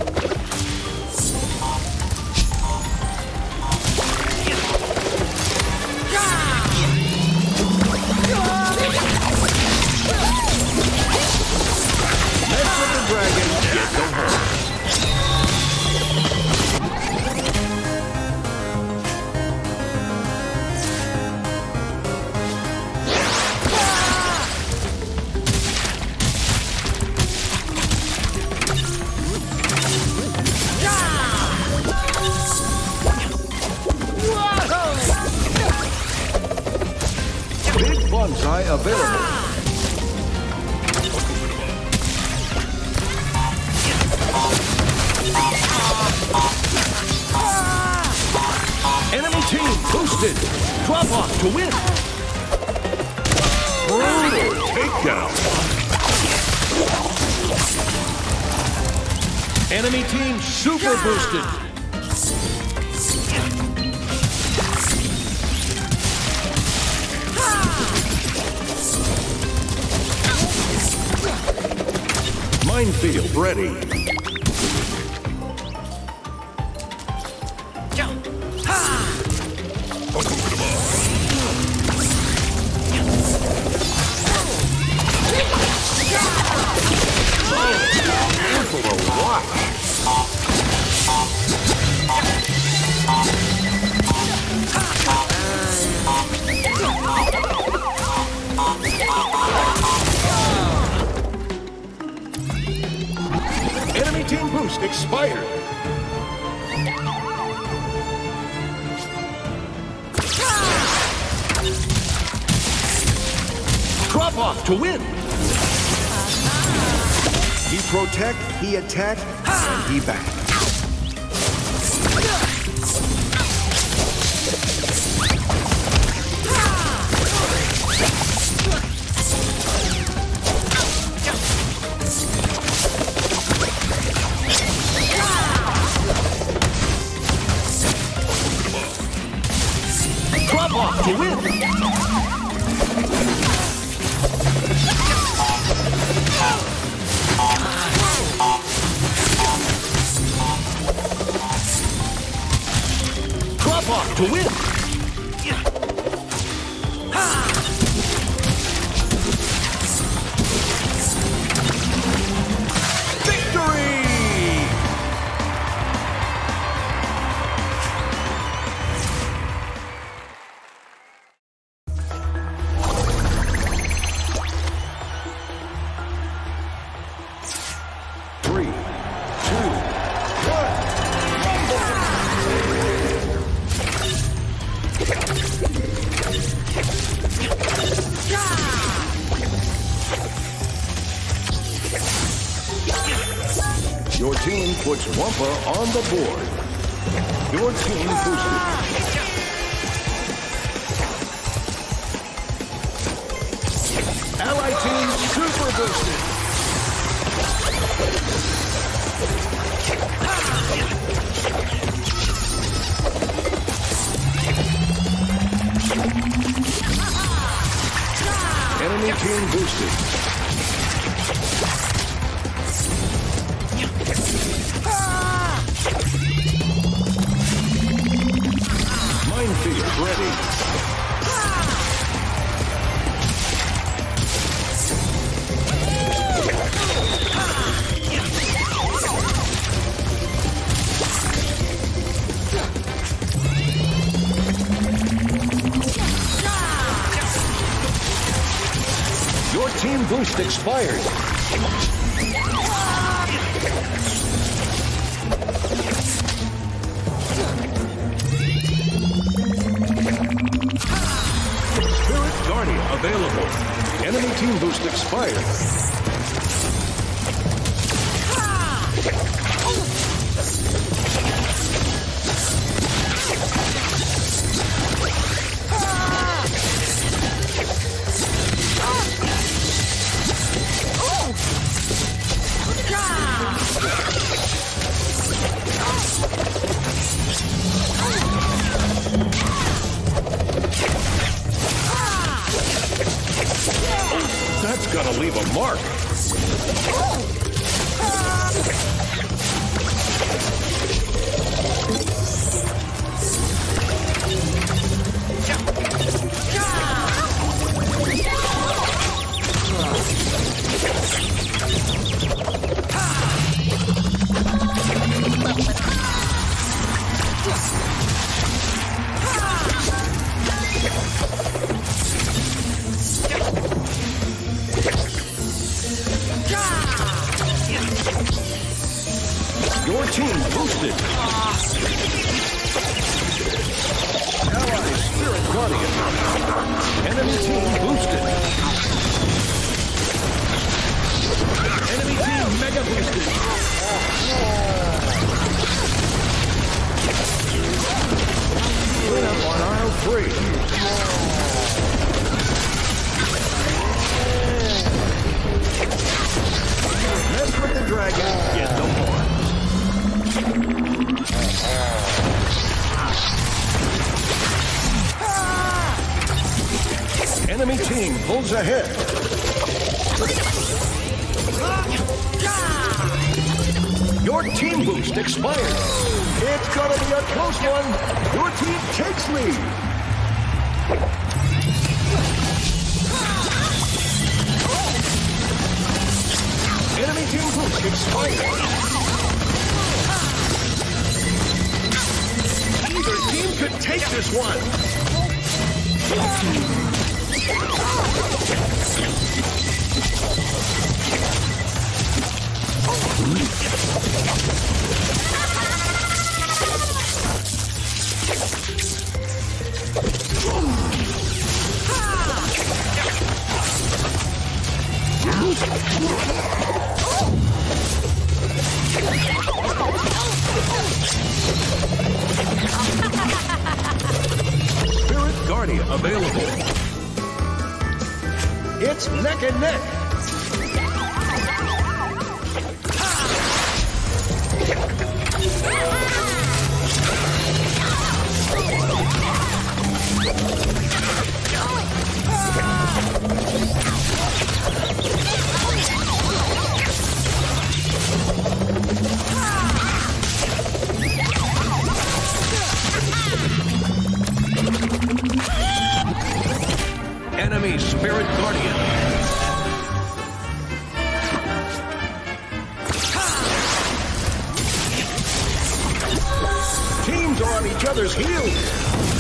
Speaker 1: Mess with the dragon, get them home. Bonsai available. Enemy team boosted. Drop off to win. Brutal takedown. Enemy team super boosted. Minefield ready. Enemy team boost expired. Drop off to win.
Speaker 2: He protect, he attack, and he back.
Speaker 1: Drop off to win. Drop off to win. Victory! Three, two, one. Your team puts Wumpa on the board. Your team boosted. Ally team super boosted. Enemy team boosted. Minefield ready. Your team boost expired. Spirit Guardian available. Enemy team boost expired. That's gonna leave a mark. Your team boosted. Ally Spirit Guardian. Enemy team boosted. Enemy team mega boosted. Clean up on aisle three. Mess with the dragon, get the horns. Enemy team pulls ahead. Your team boost expired.
Speaker 2: It's gonna be a close one. Your team takes lead.
Speaker 1: Enemy team boost expired. Either team could take this one. Spirit Guardian available.
Speaker 2: It's neck and neck.
Speaker 1: Enemy Spirit Guardian.
Speaker 2: Teams are on each other's heels.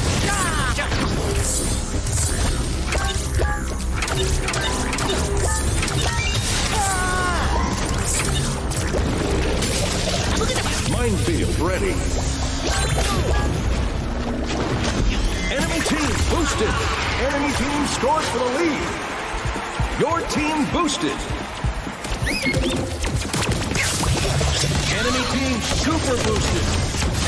Speaker 1: Minefield ready. Enemy team boosted.
Speaker 2: Enemy team scores for the lead.
Speaker 1: Your team boosted. Enemy team super boosted.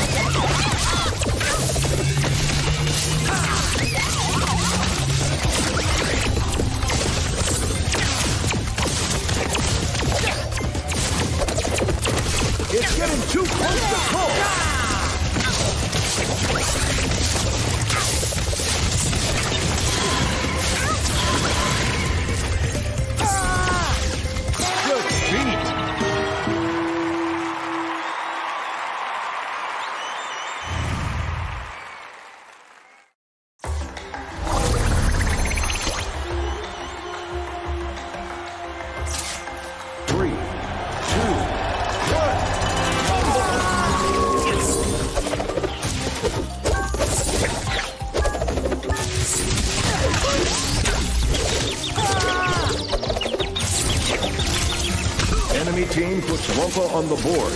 Speaker 2: It's getting too close to call.
Speaker 1: Good feet. Three, two, one.
Speaker 2: Enemy team puts Wumpa on the board.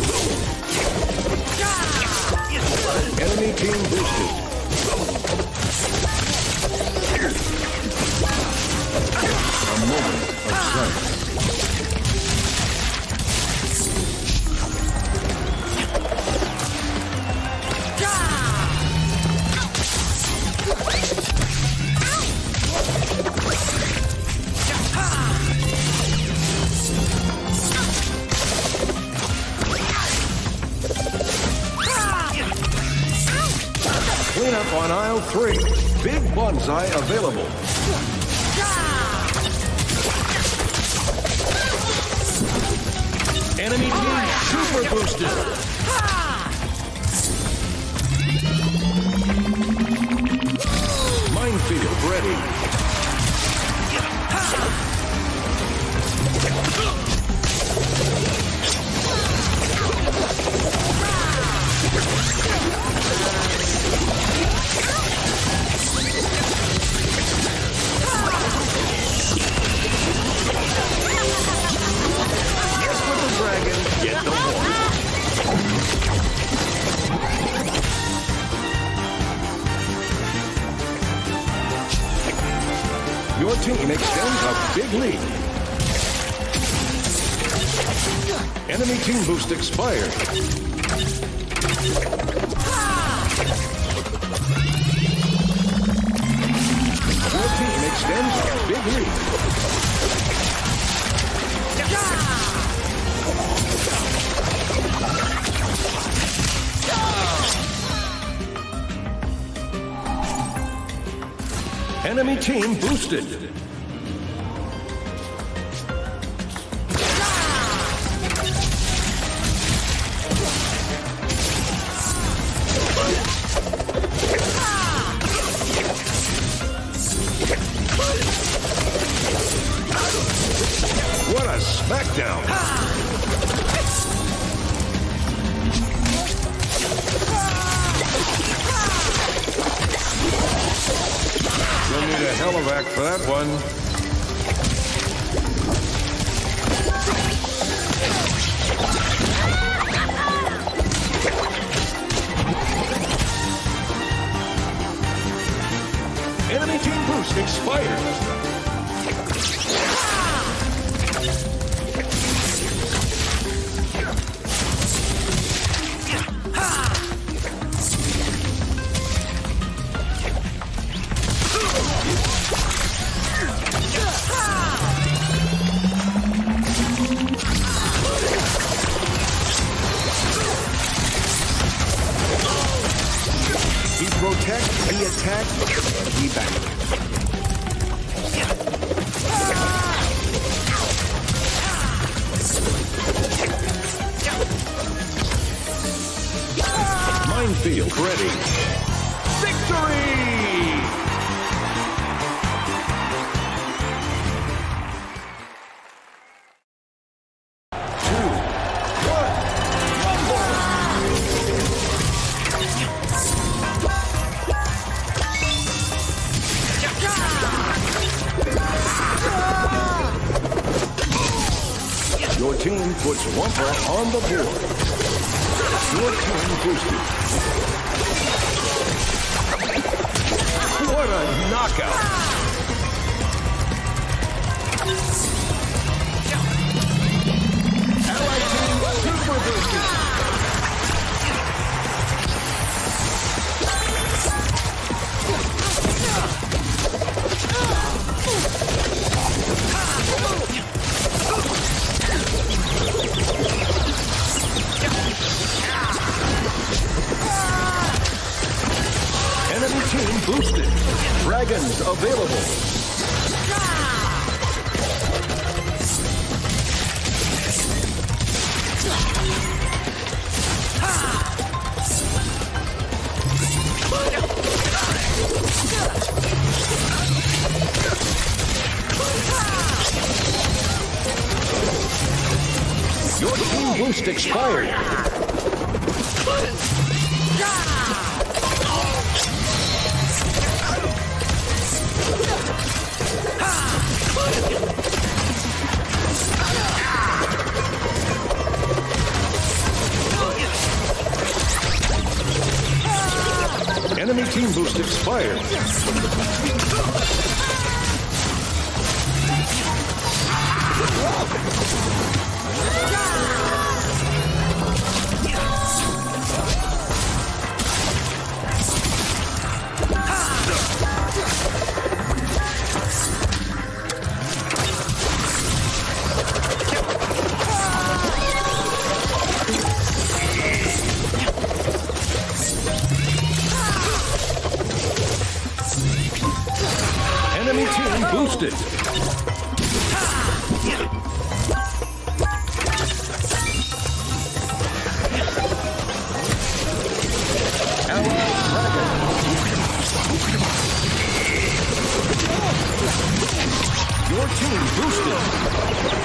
Speaker 2: Enemy team boosted. A moment of silence. Clean up on aisle three. Big bonsai available.
Speaker 1: Enemy team super boosted. Minefield ready.
Speaker 2: Yes, with the dragon, yet no more. Your team extends a big lead. Enemy team boost expired. Your team extends a big lead. Enemy team boosted. smackdown. You'll need a helivac for that one. Enemy team boost expired. He protects, he attacks, and he backs. Minefield ready. Victory! Your team puts Wumpa on the board. Your team boosted. What a knockout! Allied team super boosted. Enemy team boosted. Dragons available. Your team boost expired. Enemy team boost expired. Enemy team boosted. Your team boosted.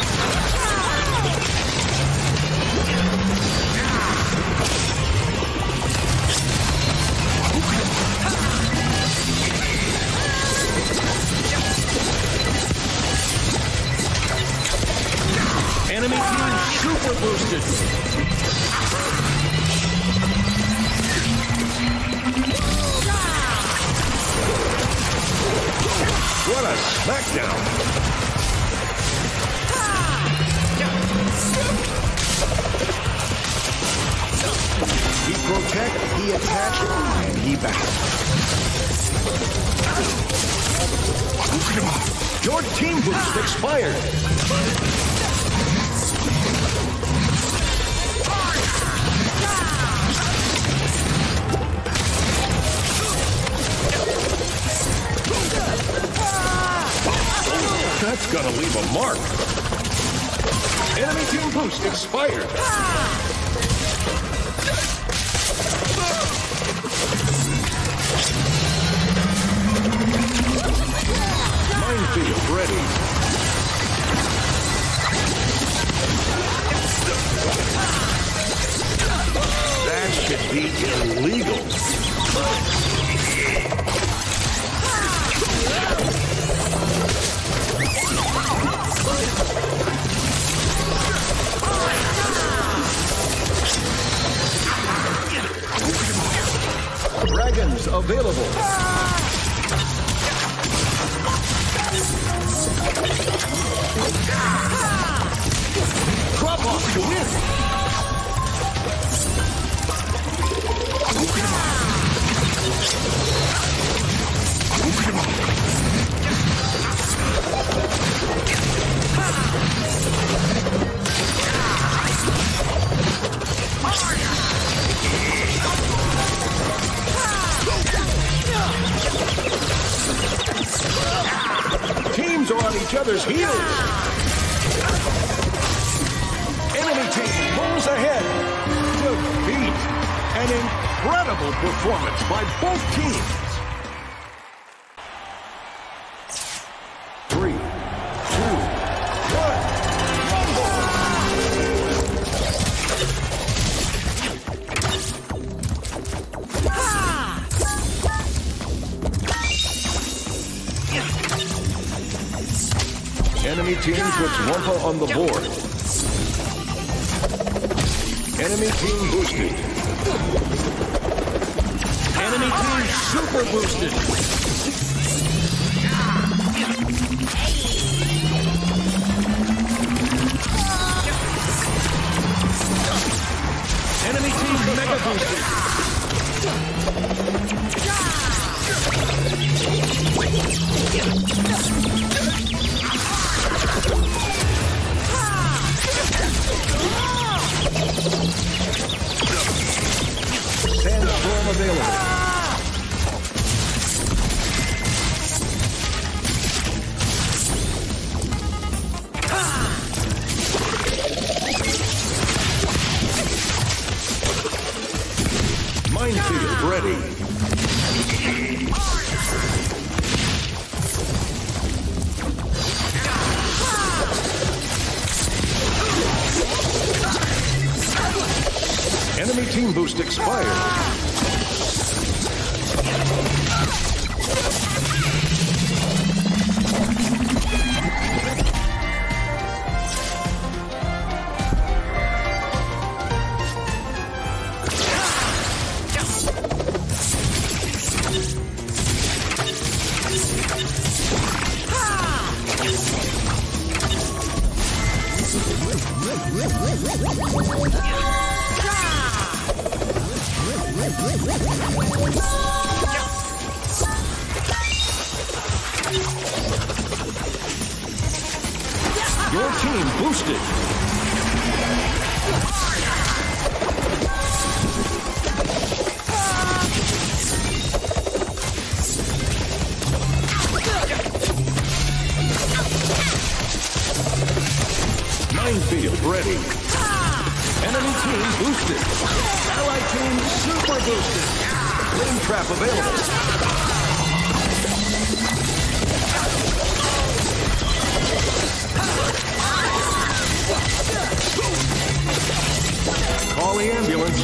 Speaker 2: Enemy team super boosted. What a smackdown! He protects, he attacks, and he backs. Your team boost expired. That's gonna leave a mark. Enemy team boost expired. Minefield ready. to win. Teams are on each other's heels. Enemy team pulls ahead. Defeat. An incredible performance by both teams. Three, two, one, Enemy team puts Wumpa on the board. Enemy team boosted. Enemy team super boosted. Enemy team mega boosted. Sandstorm available. Minefield ready. Enemy team boost expired. Your team boosted. Minefield ready. Enemy team boosted. Allied team super boosted. Flame trap available. Call the ambulance.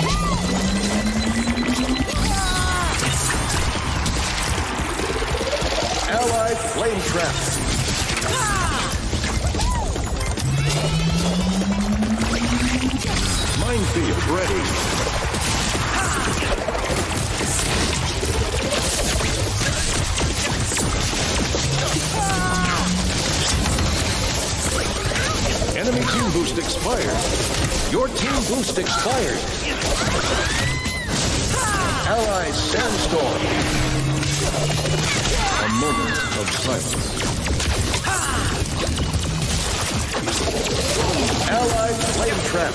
Speaker 2: Allied flame trap. Minefield ready. Enemy team boost expired. Your team boost expired. Allied sandstorm. A moment of silence. Allied flame trap.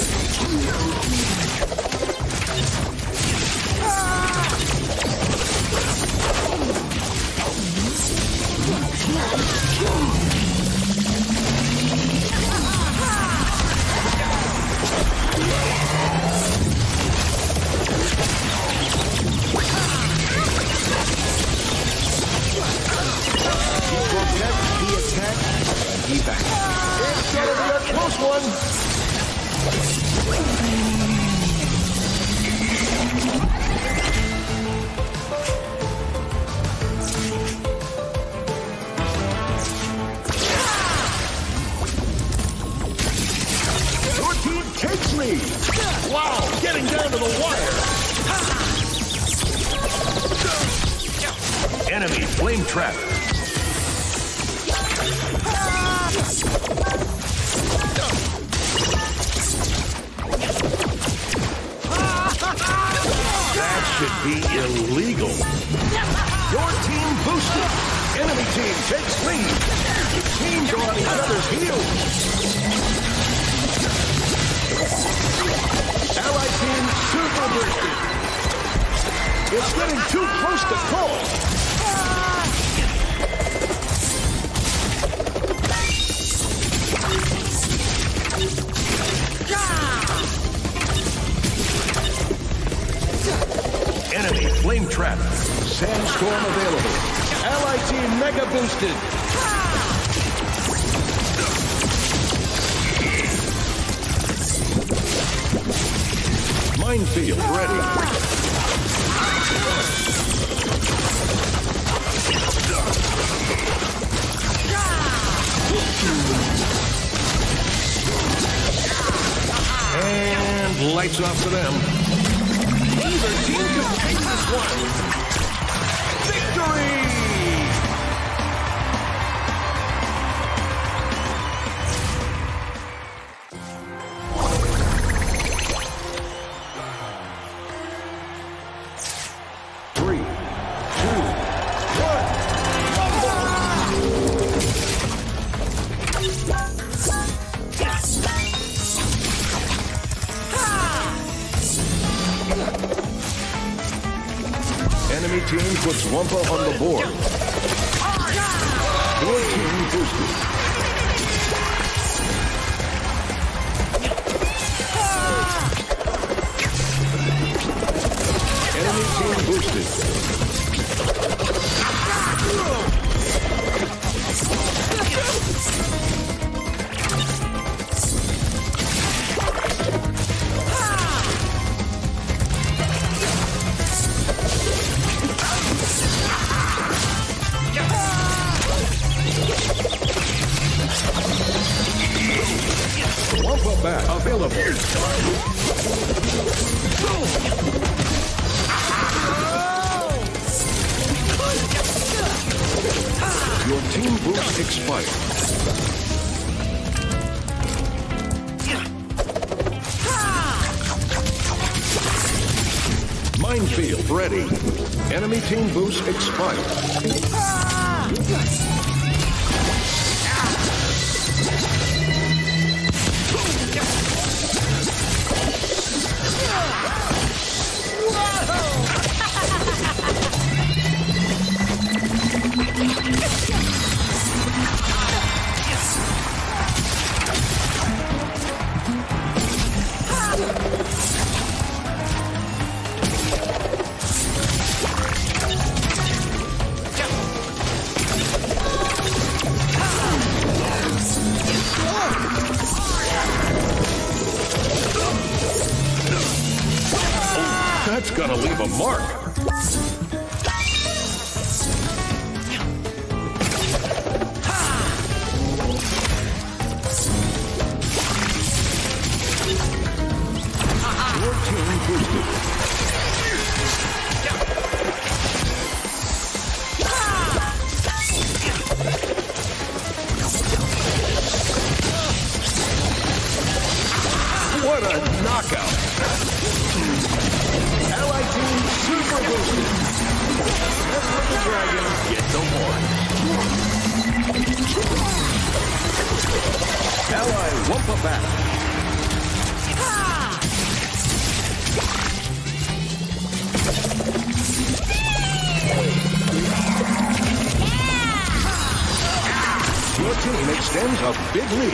Speaker 2: He protects, he attacks, and he backs. It's gonna be a close one. Your team takes me. Wow, getting down to the wire. Enemy flame trap.
Speaker 1: should be illegal. Your team boosted. Enemy team takes lead. Teams are on each other's heels. Allied team super boosted. It's getting too close to call. Enemy flame trap. Sandstorm available. Allied team mega boosted. Minefield ready. And lights off for them. Either team can take this one. Victory! Three, two, one, Enemy team puts Wumpa on the board. Your team boosted. Enemy team boosted. Wumpa bat available. Your team boost expired. Minefield ready. Enemy team boost expired. That's gonna leave a mark. Your team boosted. What a knockout! Allied team super boosted. Let's let the dragon get no more. Ally Wumpa back. Your team extends a big lead.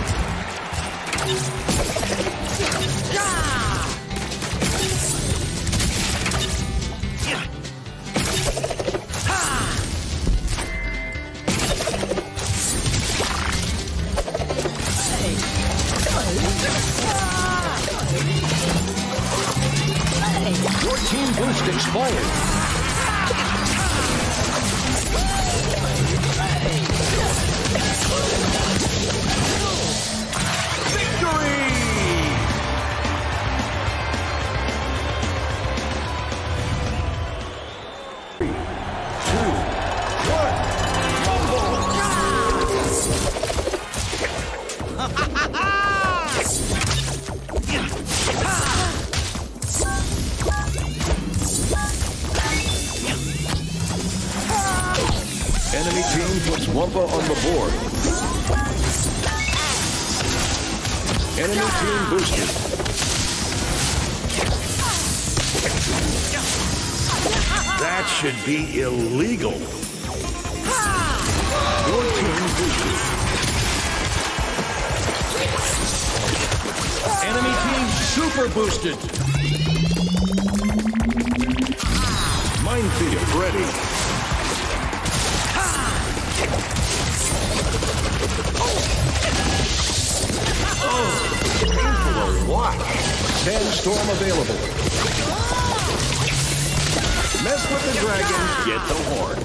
Speaker 1: Your team boost expired. Victory! Three, two, one, rumble! Enemy team puts Wumpa on the board. Enemy team boosted. That should be illegal. Your team boosted.
Speaker 2: Enemy team super boosted.
Speaker 1: Minefield ready. Oh, painful to watch. Sandstorm available. Mess with the dragon, get the horn.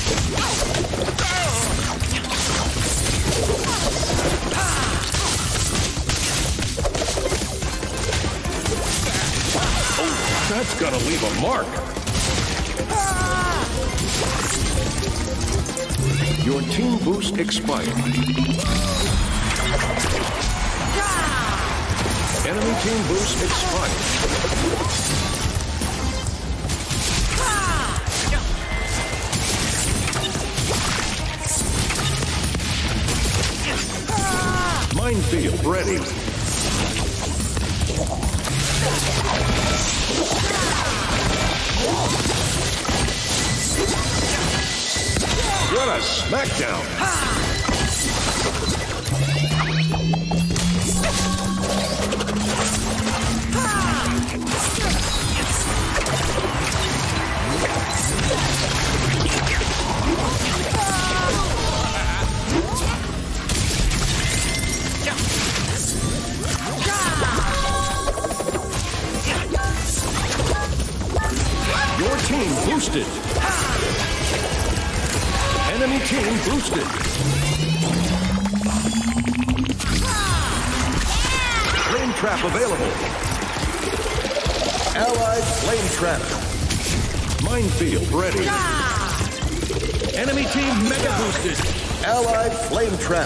Speaker 1: Oh, that's gonna leave a mark. Your team boost expired. Enemy team boost expired. Minefield ready. What a smackdown! Your team boosted. Enemy team boosted. Flame trap available. Allied flame trap. Minefield ready.
Speaker 2: Enemy team mega boosted.
Speaker 1: Allied flame trap.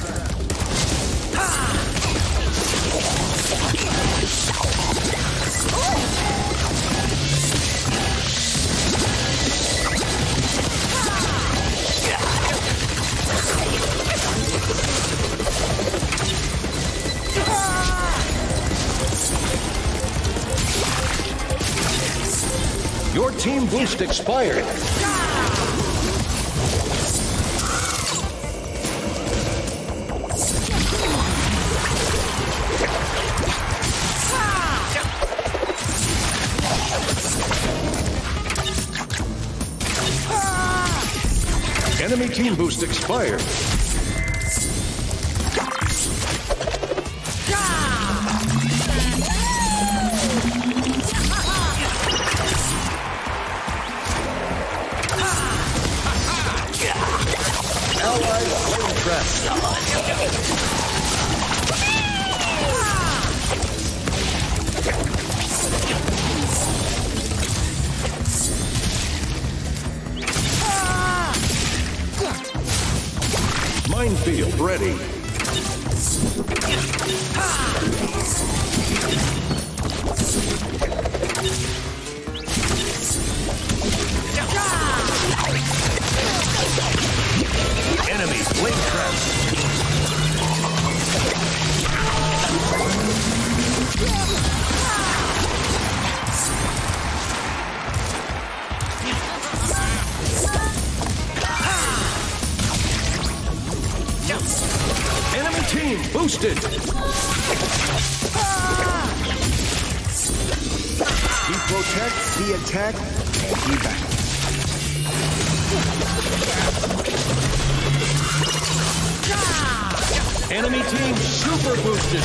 Speaker 1: Your team boost expired. Enemy team boost expired. Allied flame trap. Minefield ready. Enemy flame trap. Enemy team boosted. He protects, he attack, and he back.
Speaker 2: Enemy team super boosted.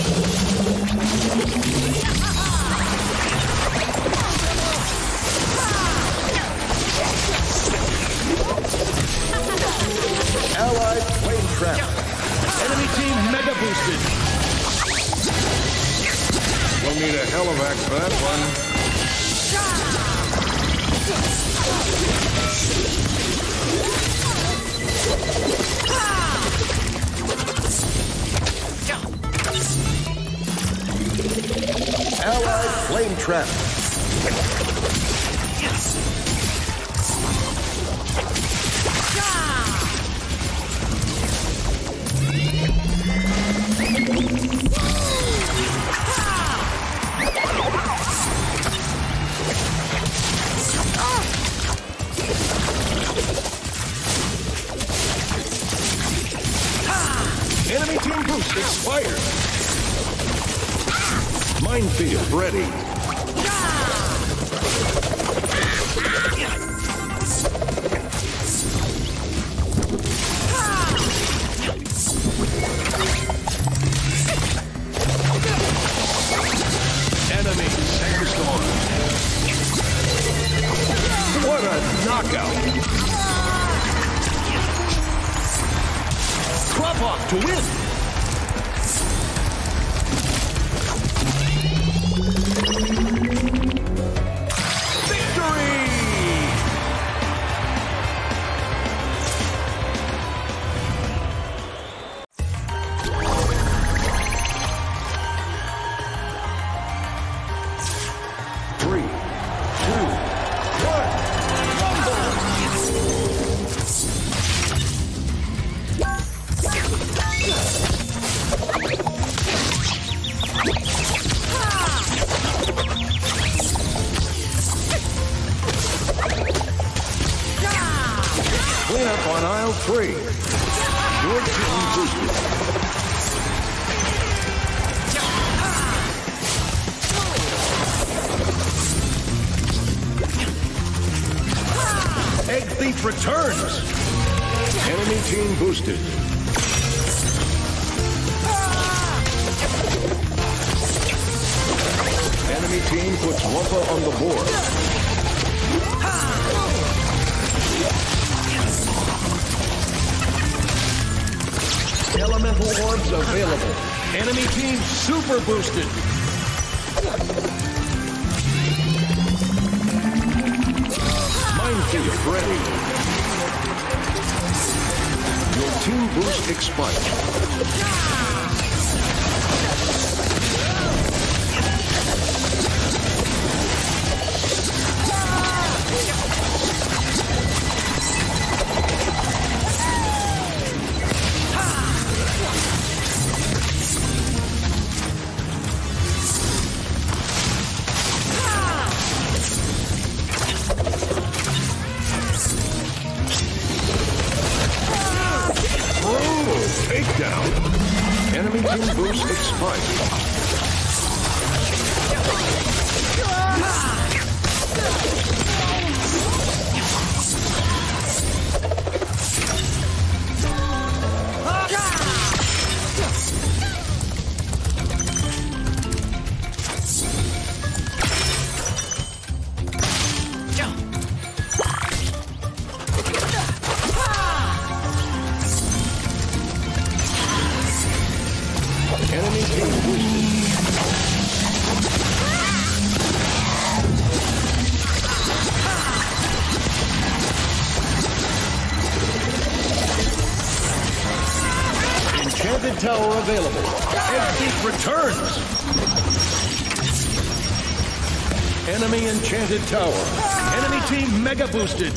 Speaker 1: Allied flame trap.
Speaker 2: Enemy team mega boosted.
Speaker 1: We'll need a helivac for that one. Allied flame trap. Enemy team boost expired. Minefield ready. Enemy sandstorm. What a knockout! Croppock to win! Victory! Three, two, one, rumble! Clean up on aisle three. Your team boosted. Egg Thief returns. Enemy team boosted. Enemy team puts Wumpa on the board. Elemental orbs available. Enemy team super boosted. Minefield ready. Your team boost expired. Takedown. Enemy team boost expired. Enemy team boosted. Enchanted Tower available. Egg Thief returns. Enemy Enchanted Tower. Enemy team mega boosted.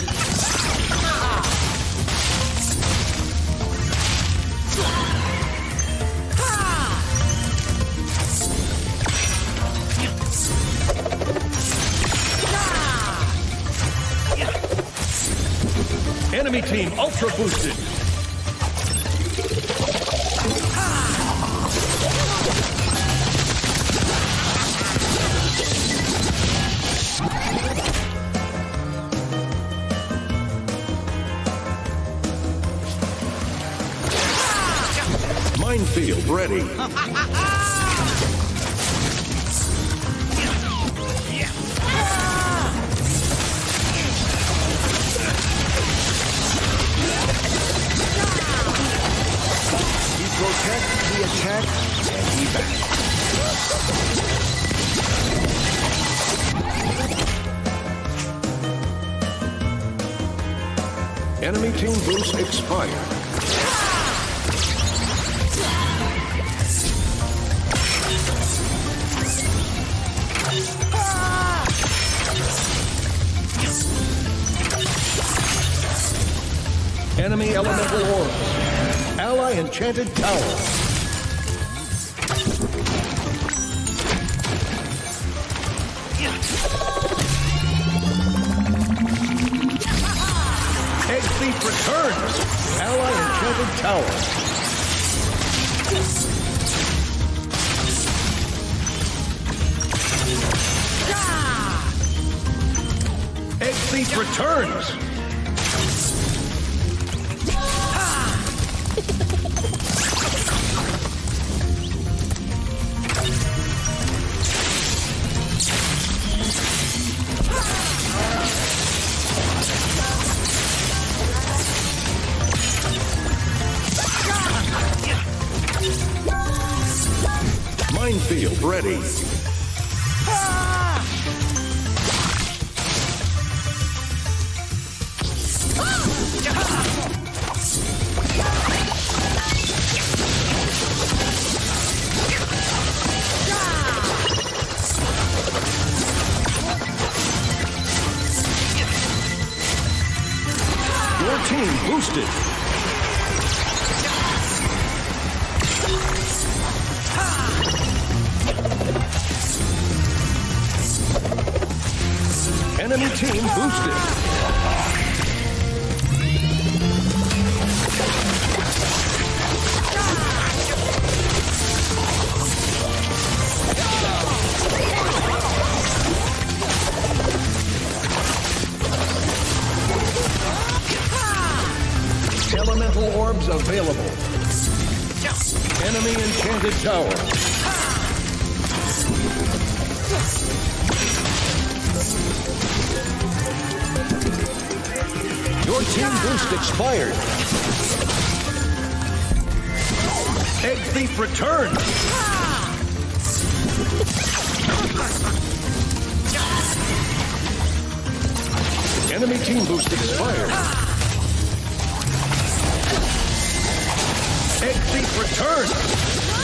Speaker 1: Enemy team ultra boosted. Minefield ready. Protect, he attack, and he back. Enemy team boost expired. Enemy elemental orbs. Ally Enchanted Tower. Egg Thief returns. Ally Enchanted Tower.
Speaker 2: Egg Thief returns!
Speaker 1: Minefield ready.
Speaker 2: Your team boosted. Enemy team boosted. Elemental orbs available. Enemy enchanted tower. Your team boost expired. Egg Thief returns. Enemy team boost expired. Egg Thief returns.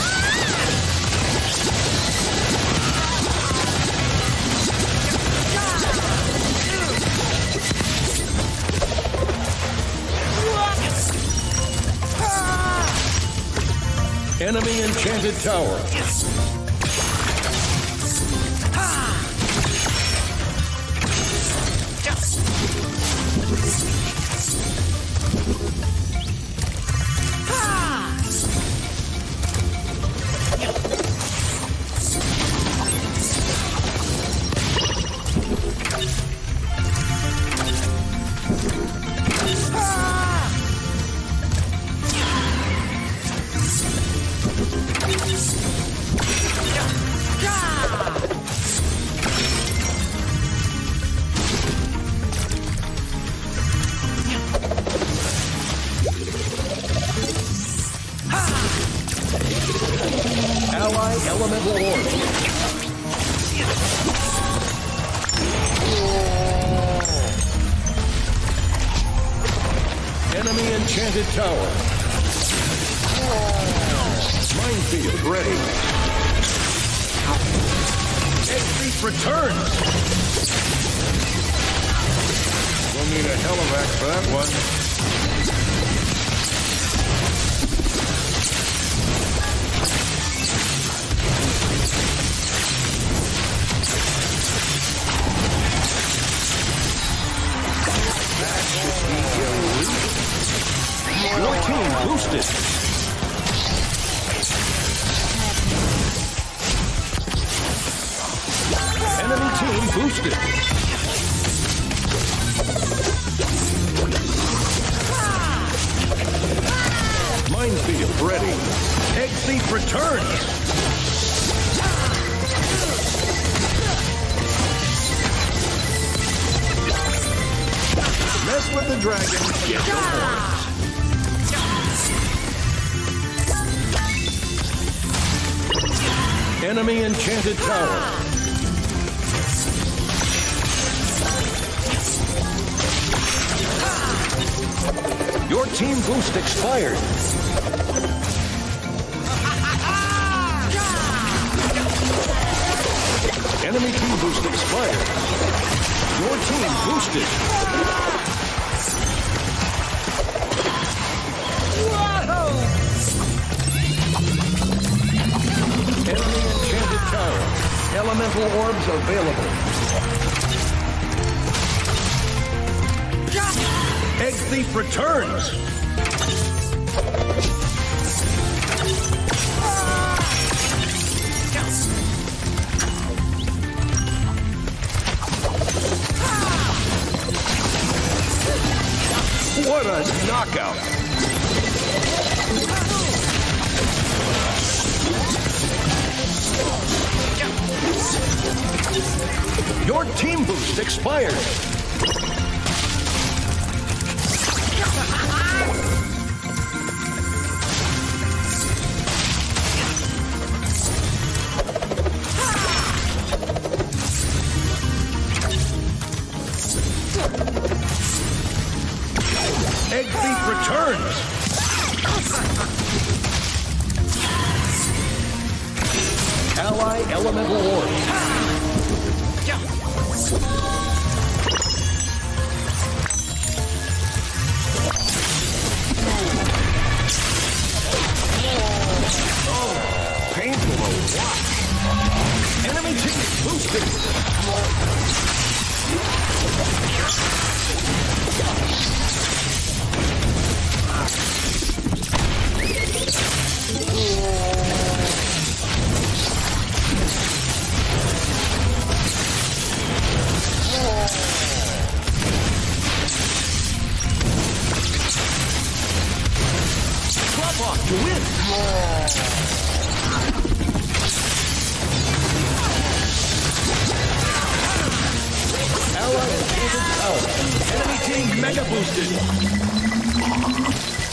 Speaker 2: Enemy enchanted tower. Ally elemental orb. Enemy enchanted tower. Minefield ready. Egg Thief returns.
Speaker 1: We'll need a Helirac for that one.
Speaker 2: Your team boosted. Enemy team boosted. Minefield ready. Egg Thief returns. Mess with the dragon, get your horns. Enemy enchanted tower. Your team boost expired. Enemy team boost expired. Your team boosted. Enemy enchanted tower. Elemental orbs available. Egg Thief returns.
Speaker 1: What a knockout! Your team boost expired. Egg Thief returns! Ally Elemental Orb. Oh, painful to watch. Enemy team boosted. Drop off to win. Ally is able to out. Enemy team mega boosted.